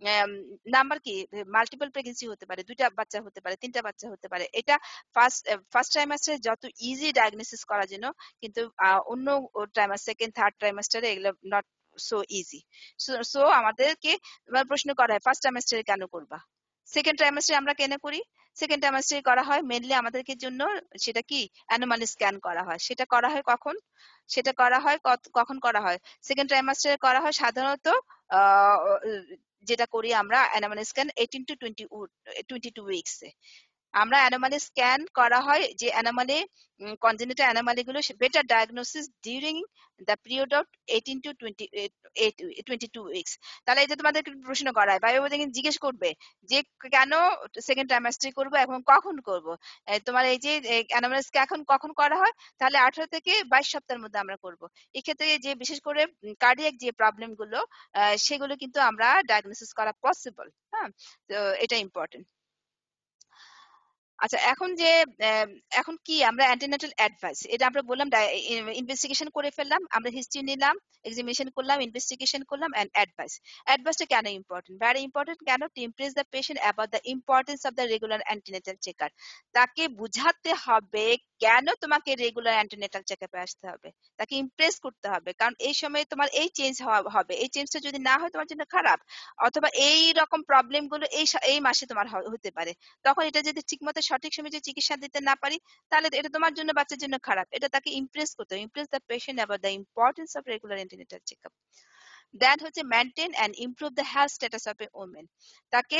নাম্বার কি মাল্টিপল প্রেগনেন্সি হতে পারে, 2টা বাচ্চা হতে পারে, 3টা বাচ্চা হতে পারে। এটা ফার্স্ট ট্রাইমাস্টারে যত ইজি ডায়াগনোসিস করার জন্য, কিন্তু অন্য ট্রাইমাস্টার, সেকেন্ড থার্ড ট্রাইমাস্টারে এগুলো নট সো ইজি। সো আমাদেরকে প্রশ্ন করা হয় ফার্স্ট ট্রাইমাস্টারে কেন করবা, সেকেন্ড ট্রাইমাস্টারে আমরা কেন করি? সেকেন্ড ট্রাইমাস্টারে করা হয় মেনলি আমাদেরকে জন্য, সেটা কি অ্যানোমালি স্ক্যান করা হয়। সেটা করা হয় কখন? সেটা করা হয় কখন করা হয়? সেকেন্ড ট্রাইমাস্টারে করা হয় সাধারণত আহ, যেটা করি আমরা অ্যানোমালি স্ক্যান 18 to 22 উইকসে। আমরা অ্যানোমালি স্ক্যান করা হয় যে অ্যানোমালি কনজেনিটাল অ্যানোমালি গুলো better diagnosis during the period of 18 to 22 weeks. তাহলে এই যে তোমাদের প্রশ্ন করা হয়, বায়োলজি জিজ্ঞেস করবে যে কেন সেকেন্ড ট্রাইমাস্টারে করব এবং কখন করব। তোমার এই যে অ্যানোমালি স্ক্যান এখন কখন করা হয়? তাহলে 18 থেকে 22 সপ্তাহের মধ্যে আমরা করব। এক্ষেত্রে যে বিশেষ করে কার্ডিয়াক যে প্রবলেম গুলো সেগুলো কিন্তু আমরা ডায়াগনোসিস করা পসিবল। হ্যাঁ, তো এটা ইম্পর্টেন্ট। আচ্ছা, এখন যে আম, এখন কি আমরা অ্যান্টিনাটাল অ্যাডভাইস, এটা আমরা বললাম ইনভেস্টিগেশন করে ফেললাম, আমরা হিস্ট্রি নিলাম, এক্সামিনেশন করলাম, ইনভেস্টিগেশন করলাম, এন্ড অ্যাডভাইস। অ্যাডভাইসটা কেন ইম্পর্টেন্ট? Very important. কেন? To impress the patient about the importance of the regular antenatal checkup. তাকে বুঝাতে হবে কেন তোমাকে রেগুলার অ্যান্টিনাটাল চেকআপে আসতে হবে। তাকে ইমপ্রেস করতে হবে, কারণ এই সময় তোমার এই চেঞ্জ হবে, এই চেঞ্জটা যদি না হয় তোমার জন্য খারাপ, অথবা এই রকম প্রবলেম গুলো এই মাসে তোমার হতে পারে। তখন এটা যদি ঠিকমতো সঠিক সময়ে যদি চিকিৎসা দিতে না পারি, তাহলে এটা তোমার জন্য, বাচ্চার জন্য খারাপ। এটা তাকে ইমপ্রেস করতে হবে, impress the patient about the importance of regular antenatal checkup. That হচ্ছে maintain and improve the health status of a women. তাকে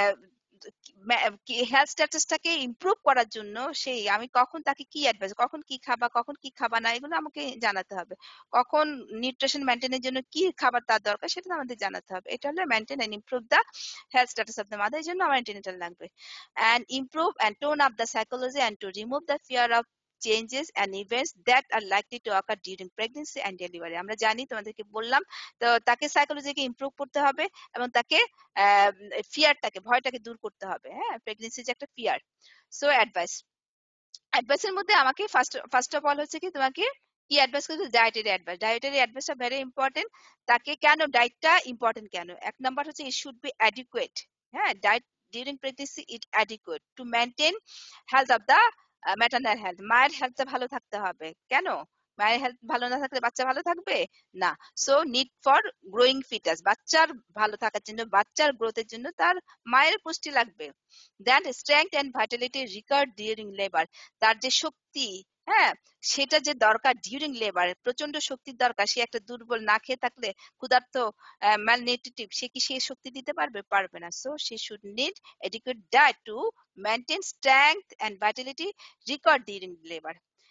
হেলথ স্ট্যাটাসটাকে ইমপ্রুভ করার জন্য সেই আমি কখন তাকে কি অ্যাডভাইস, কখন কি খাবা, কখন কি খাবা না, এগুলো আমাকে জানাতে হবে। কখন নিউট্রিশন মেনটেনের জন্য কি খাবার তার দরকার সেটা আমাদের জানাতে হবে। এটা হলো maintain and improve the health status of the mother. এই জন্য আমার অ্যান্টিনেটাল লাগবে। and improve and tone up the psychology and to remove the fear of changes and events that are likely to occur during pregnancy and delivery। আমরা জানি, তোমাদেরকে বললাম, তো তাকে সাইকোলজিকে ইমপ্রুভ করতে হবে এবং তাকে ফিয়ারটাকে, ভয়টাকে দূর করতে হবে। হ্যাঁ, প্রেগনেন্সি যে একটা ফিয়ার। সো অ্যাডভাইসের মধ্যে আমাকে ফার্স্ট অফ অল হচ্ছে কি তোমাকে কি অ্যাডভাইস করতে? Dietary advice. ডায়েটারি অ্যাডভাইসটা ভেরি ইম্পর্টেন্ট। তাকে কেন ডায়েটটা ইম্পর্টেন্ট কেন? এক নাম্বার হচ্ছে ইট শুড বি অ্যাডিকুয়েট। হ্যাঁ, diet during pregnancy it adequate to maintain health of the maternal health. মায়ের হেলথটা ভালো থাকতে হবে। কেন? মায়ের হেলথ ভালো না থাকলে বাচ্চা ভালো থাকবে না। So need for growing fetus, বাচ্চার ভালো থাকার জন্য, বাচ্চার গ্রোথের জন্য তার মায়ের পুষ্টি লাগবে। Then strength and vitality recovered during labour. তার যে শক্তি, হ্যাঁ, সেটা যে দরকার ডিউরিং লেবার, প্রচন্ড শক্তির দরকার। সে একটা দুর্বল, না খেয়ে থাকলে, ক্ষুধার্ত, ম্যালনিউট্রিটিভ, সে কি সে শক্তি দিতে পারবে? পারবে না। সো সে should need adequate diet to maintain strength and vitality record during labor.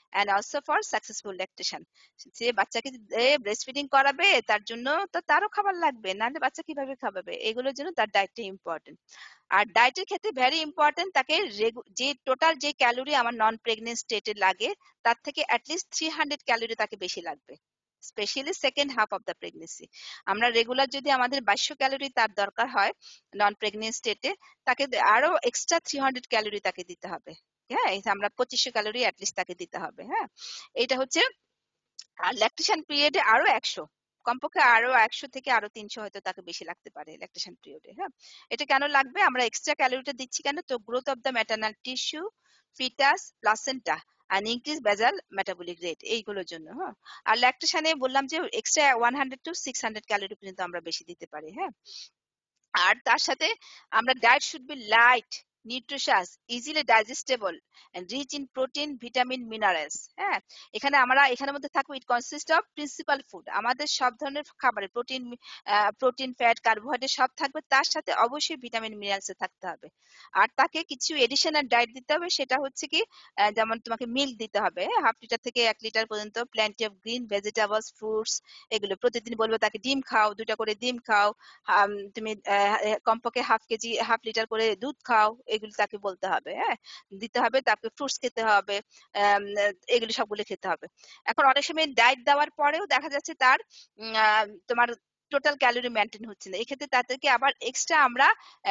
and also for successful lactation. যে বাচ্চাকে ব্রেস্ট ফিডিং করাবে তার জন্য তো তারও খাবার লাগবে, নাহলে বাচ্চা কিভাবে খাওয়াবে? এগুলোর জন্য তার ডায়েটটা ইম্পর্টেন্ট। আর ডায়েটের ক্ষেত্রে ভেরি ইম্পর্টেন্ট, তাকে যে টোটাল যে ক্যালোরি আমার নন প্রেগনেন্ট স্টেটে লাগে তার থেকে অ্যাটলিস্ট 300 ক্যালোরি তাকে বেশি লাগবে, specially second half of the pregnancy. আমরা রেগুলার যদি আমাদের 2200 ক্যালোরি তার দরকার হয় নন প্রেগনেন্ট স্টেটে, তাকে আরো এক্সট্রা 300 ক্যালোরি তাকে দিতে হবে। হ্যাঁ, আমরা 2500 ক্যালোরি অ্যাটলিস্ট তাকে দিতে হবে। হ্যাঁ, এটা হচ্ছে। আর ল্যাকটেশন পিরিয়ডে আরো 100, কমপক্ষে আরো 100 থেকে আরো 300 হয়তো তাকে বেশি লাগতে পারে ল্যাকটেশন পিরিয়ডে। হ্যাঁ, এটা কেন লাগবে? আমরা এক্সট্রা ক্যালোরিটা দিচ্ছি কেন? তো growth of the maternal tissue, fetus, placenta and increase basal metabolic rate, এইগুলোর জন্য। হ্যাঁ, আর ল্যাকটেশনে বললাম যে এক্সট্রা 100 to 600 ক্যালোরি পর্যন্ত আমরা বেশি দিতে পারি। হ্যাঁ, আর তার সাথে আমরা diet should be light, nutritious, easily digestible and rich in protein, vitamin, minerals. হ্যাঁ, এখানের মধ্যে থাকবে it consist of principal food, আমাদের সব ধরনের খাবারে প্রোটিন, ফ্যাট, কার্বোহাইড্রেট সব থাকবে, তার সাথে অবশ্যই ভিটামিন, মিনারেলস থাকতে হবে। আর তাকে কিছু এডিশনাল ডায়েট দিতে হবে, সেটা হচ্ছে কি যেমন তোমাকে মিল্ক দিতে হবে 1/2 লিটার থেকে 1 লিটার পর্যন্ত, plenty of green vegetables, fruits, এগুলো প্রতিদিন বলবো তাকে ডিম খাও, 2টা করে ডিম খাও, তুমি কমপক্ষে 1/2 লিটার করে দুধ খাও, এগুলো তাকে বলতে হবে। হ্যাঁ, দিতে হবে। তারপরে ফ্রুটস খেতে হবে, এগুলো সবগুলো খেতে হবে। এখন অনেক সময় ডায়েট দেওয়ার পরেও দেখা যাচ্ছে তার তোমার টোটাল ক্যালোরি মেনটেন হচ্ছে না, এক্ষেত্রে তাদেরকে আবার এক্সট্রা আমরা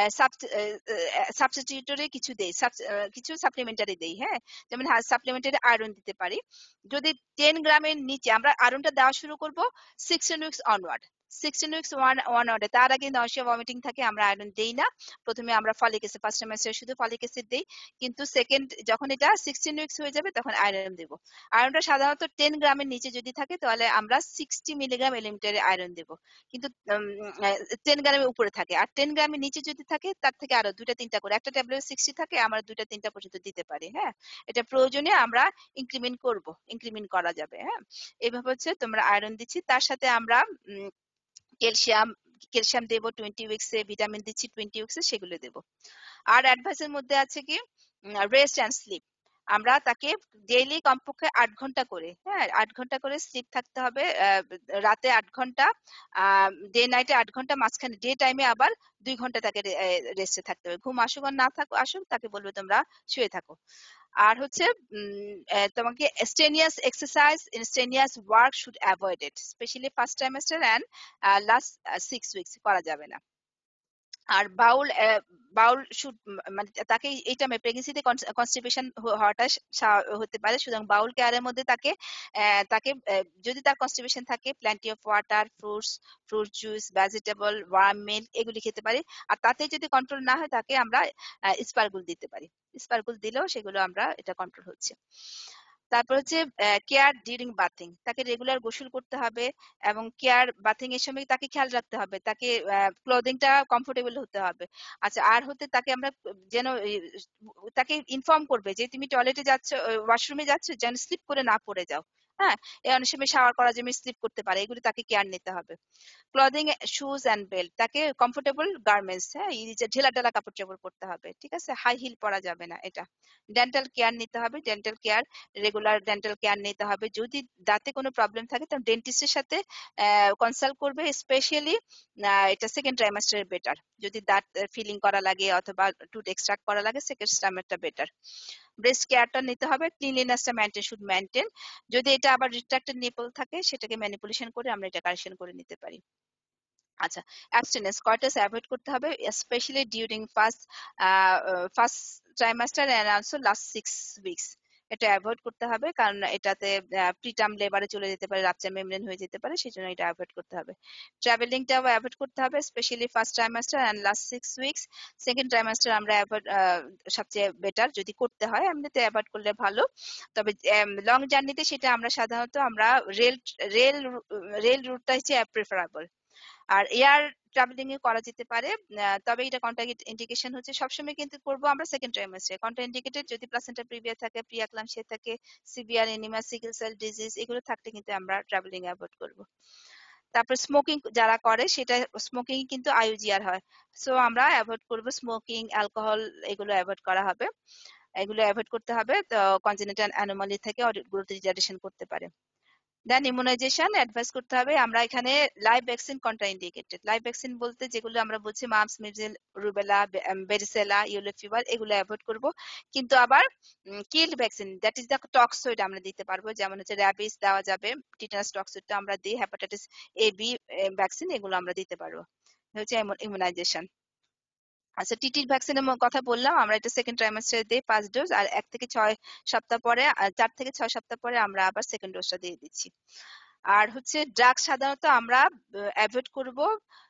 সাবস্টিটিউটরি কিছু দেই, কিছু সাপ্লিমেন্টারি দেই। হ্যাঁ, যেমন সাপ্লিমেন্টারি আয়রন দিতে পারি। যদি 10 গ্রামের নিচে, আমরা আয়রনটা দেওয়া শুরু করব 16 উইকস অনওয়ার্ড। 16 উইকস অনওয়ার্ডে, তার আগে নয়সিয়া ভমিটিং থাকে, আমরা আয়রন দেই না। প্রথমে আমরা ফলিক অ্যাসিড, ফার্স্ট সেমেস্টারে শুধু ফলিক অ্যাসিড দেই, কিন্তু সেকেন্ড যখন এটা 16 উইকস হয়ে যাবে তখন আয়রন দেব। আয়রনটা সাধারণত 10 গ্রামের নিচে যদি থাকে তাহলে আমরা 60 মিলিগ্রাম এলিমেন্টারি আয়রন দেব, কিন্তু 10 গ্রামের উপরে থাকে। আর 10 গ্রামের নিচে যদি থাকে তার থেকে আরো 2টা-3টা করে, একটা ট্যাবলেট 60 থাকে, আমরা 2টা-3টা পর্যন্ত দিতে পারি। হ্যাঁ, এটা প্রয়োজনে আমরা ইনক্রিমেন্ট করা যাবে। হ্যাঁ, এইভাবে হচ্ছে তোমরা আয়রন দিচ্ছি, তার সাথে আমরা ক্যালসিয়াম ক্যালসিয়াম দেবো 20 উইকসে, ভিটামিন দিচ্ছি 20 উইকসে, সেগুলো দেবো। আর অ্যাডভাইসের মধ্যে আছে কি রেস্ট অ্যান্ড স্লিপ। আমরা তাকে ডেইলি কমপক্ষে 8 ঘন্টা করে, হ্যাঁ 8 ঘন্টা করে স্লিপ থাকতে হবে, রাতে 8 ঘন্টা, ডে নাইটে 8 ঘন্টা, মাঝখানে ডে টাইমে আবার 2 ঘন্টা তাকে রেস্টে থাকতে হবে। ঘুম আসুক আর না থাকুক, আসুক, তাকে বলবে তোমরা শুয়ে থাকো। আর হচ্ছে তোমাকে strenuous exercise, strenuous work should avoid it, especially first trimester and last 6 weeks করা যাবে না। আর বাউল শুড, মানে তাকে এই টাইমে প্রেগনেন্সিতে কনস্টিপেশন হওয়াটা হতে পারে, সুতরাং বাউল কেয়ারের মধ্যে তাকে যদি তার কনস্টিপেশন থাকে, plenty of water, fruit juice, vegetable, warm milk, এগুলি খেতে পারি। আর তাতে যদি কন্ট্রোল না হয় তাকে আমরা স্পারগুল দিতে পারি, স্পারগুল দিলেও সেগুলো আমরা এটা কন্ট্রোল হচ্ছে। তারপর হচ্ছে কেয়ার ডিউরিং বাথিং, তাকে রেগুলার গোসল করতে হবে, এবং কেয়ার বাথিং এর সময় তাকে খেয়াল রাখতে হবে, তাকে ক্লোদিংটা কমফোর্টেবল হতে হবে। আচ্ছা, আর হতে তাকে আমরা যেন তাকে ইনফর্ম করবে যে তুমি টয়লেটে যাচ্ছ, ওয়াশরুমে যাচ্ছ, যেন স্লিপ করে না পড়ে যাও। হ্যাঁ, এই অনেক সময় শাওয়ার করার জন্য স্লিপ করতে পারে, এগুলো তাকে কেয়ার নিতে হবে। ক্লদিং, শুজ এন্ড বেল্ট, তাকে কমফোর্টেবল গার্মেন্টস, হ্যাঁ এই যে ঢিলা ঢালা কাপড় চোপড় পরতে হবে, ঠিক আছে, হাই হিল পরা যাবে না। এটা ডেন্টাল কেয়ার নিতে হবে, dental care, regular dental care নিতে হবে। যদি দাঁতে কোনো প্রবলেম থাকে তাহলে ডেন্টিস্টের সাথে কনসাল্ট করবে, স্পেশালি এটা সেকেন্ড ট্রাইমাস্টারে বেটার। যদি দাঁত ফিলিং করা লাগে অথবা টুথ এক্সট্রাক্ট করা লাগে, সেকেন্ড ট্রাইমাস্টারটা বেটার। ব্রেস্ট কেয়ারটা নিতে হবে, ক্লিনলিনেসটা শুড মেনটেন। যদি এটা আবার রিট্রাক্টেড নিপল থাকে, সেটাকে ম্যানিপুলেশন করে আমরা এটা কারেকশন করে নিতে পারি। আচ্ছা, অ্যাবস্টিনেন্স, কয়টাস অ্যাভয়েড করতে হবে, specially during first trimester and also last 6 weeks. এটা অ্যাভয়েড করতে হবে, কারণ এটাতে প্রিটার্ম লেবারে চলে যেতে পারে, রাপচার মেমব্রেন হয়ে যেতে পারে, সেজন্য এটা অ্যাভয়েড করতে হবে। ট্রাভেলিংটাও অ্যাভয়েড করতে হবে, specially first trimester and last 6 weeks. Second trimester আমরা অ্যাভয়েড, সবচেয়ে বেটার, যদি করতে হয় এমনিতে অ্যাভয়েড করলে ভালো। তবে লং জার্নিতে সেটা আমরা সাধারণত আমরা রেল রেল রেল রুটটা হচ্ছে প্রেফারেবল। আর এয়ার ট্রাভেলিং এ করা যেতে পারে, তবে এটা কন্ট্রা ইন্ডিকেশন হচ্ছে সবসময় কিন্তু করব আমরা সেকেন্ড ট্রাইমাস্টারে। কন্ট্রা ইন্ডিকেটেড যদি প্লাসেন্টা প্রিভিয়া থাকে, প্রিয়াক্লামশিয়া থাকে, severe anaemia, sickle cell disease, এগুলো থাকলে কিন্তু আমরা ট্রাভেলিং অ্যাভয়েড করব। তারপর স্মোকিং যারা করে, সেটা স্মোকিং কিন্তু আইইউজিআর হয়, সো আমরা অ্যাভয়েড করব স্মোকিং, অ্যালকোহল, এগুলো অ্যাভয়েড করা হবে। এগুলো অ্যাভয়েড করতে হবে। তো কনজেনিটাল অ্যানোমালি থেকে গ্রোথ রিটার্ডেশন করতে পারে। দেন ইমিউনাইজেশন অ্যাডভাইস করতে হবে। আমরা এখানে live vaccine contraindicated. Live vaccine বলতে যেগুলো আমরা বলছি mumps, measles, rubella, varicella, yellow fever, এগুলো অ্যাভয়েড করব। কিন্তু আবার killed vaccine, that is the toxoid আমরা দিতে পারবো। যেমন হচ্ছে র্যাবিস দেওয়া যাবে, টিটানাস টক্সয়েডটা আমরা দিই, হেপাটাইটিস এ বি ভ্যাকসিন এগুলো আমরা দিতে পারবো। হচ্ছে ইমিউনাইজেশন। আচ্ছা, টিটির ভ্যাকসিনের কথা বললাম, আমরা এটা সেকেন্ড ট্রাইমাস্টারে দিই 5 ডোজ, আর 1 থেকে 6 সপ্তাহ পরে, 4 থেকে 6 সপ্তাহ পরে আমরা আবার সেকেন্ড ডোজটা দিয়ে দিচ্ছি। আর হচ্ছে ড্রাগ সাধারণত আমরা অ্যাভয়েড করব।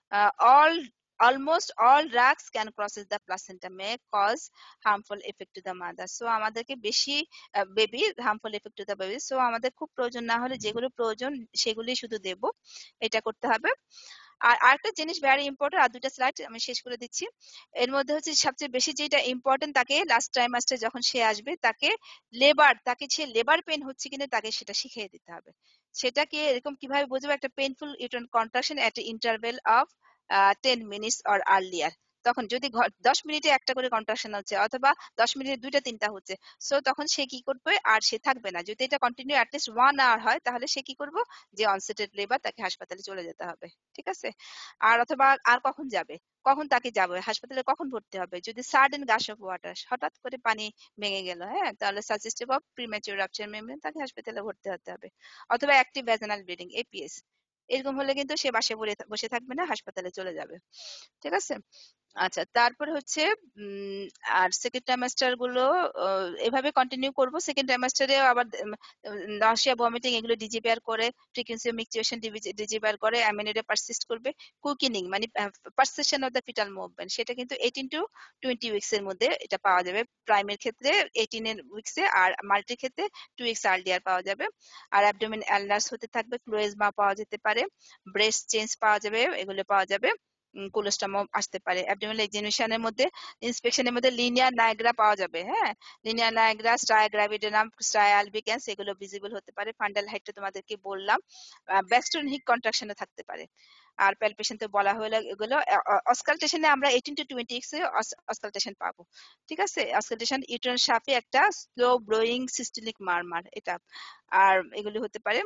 All almost all drugs can crosses the placenta, may cause harmful effect to the mother. So আমাদেরকে বেশি baby harmful effect to the baby, so আমাদের খুব প্রয়োজন না হলে যেগুলো প্রয়োজন সেগুলি শুধু দেব, এটা করতে হবে। আর আরেকটা জিনিস ভেরি ইম্পর্টেন্ট, আর দুটা স্লাইড আমি শেষ করে দিচ্ছি। এর মধ্যে হচ্ছে সবচেয়ে বেশি যেটা ইম্পর্টেন্ট, তাকে লাস্ট ট্রাইমাস্টার যখন সে আসবে তাকে সে লেবার পেন হচ্ছে কিনা তাকে সেটা শিখিয়ে দিতে হবে। সেটাকে এরকম কিভাবে বুঝবো, একটা painful uterine contraction at interval of 10 minutes or earlier. তখন যদি 10 মিনিটে একটা করে কন্ট্রাকশন হচ্ছে অথবা 10 মিনিটে দুইটা তিনটা হচ্ছে, সো তখন সে কি করবে, আর সে থাকবে না। যদি এটা কন্টিনিউ অ্যাটলিস্ট 1 আওয়ার হয় তাহলে সে কি করবো, যে অনসেটেড লেবার, তাকে হাসপাতালে চলে যেতে হবে। ঠিক আছে? আর অথবা আর কখন যাবে, কখন তাকে যাবে হাসপাতালে, কখন ভর্তি হবে, যদি সাডেন গাশ অফ ওয়াটার, হঠাৎ করে পানি ভেঙে গেল, হ্যাঁ, তাহলে suggestive of premature rupture membrane, তাকে হাসপাতালে ভর্তি হতে হবে। অথবা অ্যাক্টিভ ভ্যাজানাল ব্লিডিং, এপিএস, এরকম হলে কিন্তু সে বাসে বসে থাকবে না, হাসপাতালে চলে যাবে। ঠিক আছে? আচ্ছা, তারপরে হচ্ছে উম আর সেকেন্ড ট্রাইমাস্টার গুলো এভাবে কন্টিনিউ করব। সেকেন্ড ট্রাইমাস্টারে আবার নাউসিয়া, ভমিটিং এগুলো ডিজিপিআর করে, ফ্রিকোয়েন্সি অফ মিকচুয়েশন ডিজিপিআর করে, অ্যামিনিডে পারসিস্ট করবে। কুকিনিং মানে perception of the fetal movement, সেটা কিন্তু 18 টু 20 উইকস এর মধ্যে এটা পাওয়া যাবে। প্রাইমের ক্ষেত্রে 18 উইকসে, আর মাল্টির ক্ষেত্রে 2 উইকস আর্লিয়ার পাওয়া যাবে। আর অ্যাবডোমেন অ্যালনার্স হতে থাকবে, ক্লোয়েজমা পাওয়া যেতে পারে, ব্রেস্ট চেঞ্জ পাওয়া যাবে, এগুলো পাওয়া যাবে, কোলোস্টোমা আসতে পারে। অ্যাবডোমিনাল এক্সামিনেশনের মধ্যে, ইন্সপেকশনের মধ্যে লিনিয়ার নায়াগ্রা পাওয়া যাবে। হ্যাঁ, লিনিয়ার নায়াগ্রা, স্ট্রায়া গ্রাভিডেনাম, স্ট্রায়া আলবিকান্স এগুলো ভিজিবল হতে পারে। ফান্ডাল হাইটটা তোমাদেরকে বললাম। ব্যাকস্টোন হিক কন্ট্রাকশনে থাকতে পারে। আর প্যালপেশন তো বলা হলো এগুলো। অসকালটেশনে আমরা 18 টু 20 এ অসকালটেশন পাবো। ঠিক আছে? অসকালটেশন ইউটেরাইন শাফে একটা স্লো ব্লোয়িং সিস্টেলিক মারমার, এটা। আর এগুলি হতে পারে।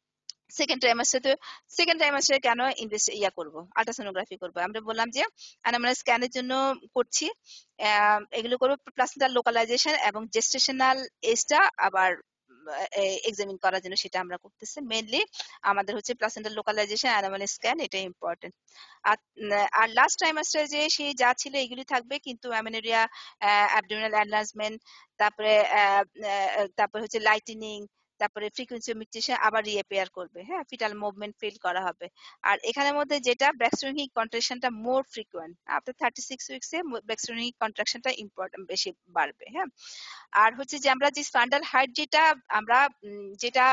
সেকেন্ড ট্রাইমাস্টারে কেন করব, আল্ট্রাসোনোগ্রাফি করব, আমরা বললাম যে আমরা স্ক্যানের জন্য করছি। এগুলো করব প্লাসেন্টাল লোকালাইজেশন এবং জেস্টেশনাল এজটা আবার এক্সামিন করার জন্য, সেটা আমরা করতেছি মেইনলি। আমাদের হচ্ছে প্লাসেন্টাল লোকালাইজেশন, অ্যানোমাল স্ক্যান, এটা ইম্পর্টেন্ট। আর আর লাস্ট ট্রাইমাস্টারে যে সেই যা ছিল এগুলি থাকবে, কিন্তু অ্যামেনোরিয়া, অ্যাবডোমিনাল এনলার্জমেন্ট, তারপরে তারপরে হচ্ছে লাইটেনিং, তারপরে ফ্রিকোয়েন্সি অফ মিউটেশন আবার রিঅ্যাপিয়ার করবে। হ্যাঁ, ফিটাল মুভমেন্ট ফিল করা হবে। আর এখানের মধ্যে যেটা ব্যাকস্টোনিক কন্ট্রাকশনটা মোর ফ্রিকোয়েন্ট, আফটার 36 উইকসে ব্যাকস্টোনিক কন্ট্রাকশনটা ইম্পর্টেন্ট বেশি বাড়বে। হ্যাঁ, আর হচ্ছে যে আমরা যে স্পান্ডাল হার্ট, যেটা আমরা যেটা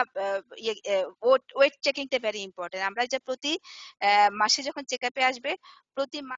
ওয়েট চেকিংটা ভেরি ইম্পর্টেন্ট। আমরা যে প্রতি মাসে যখন চেক আপে আসবে, প্রতি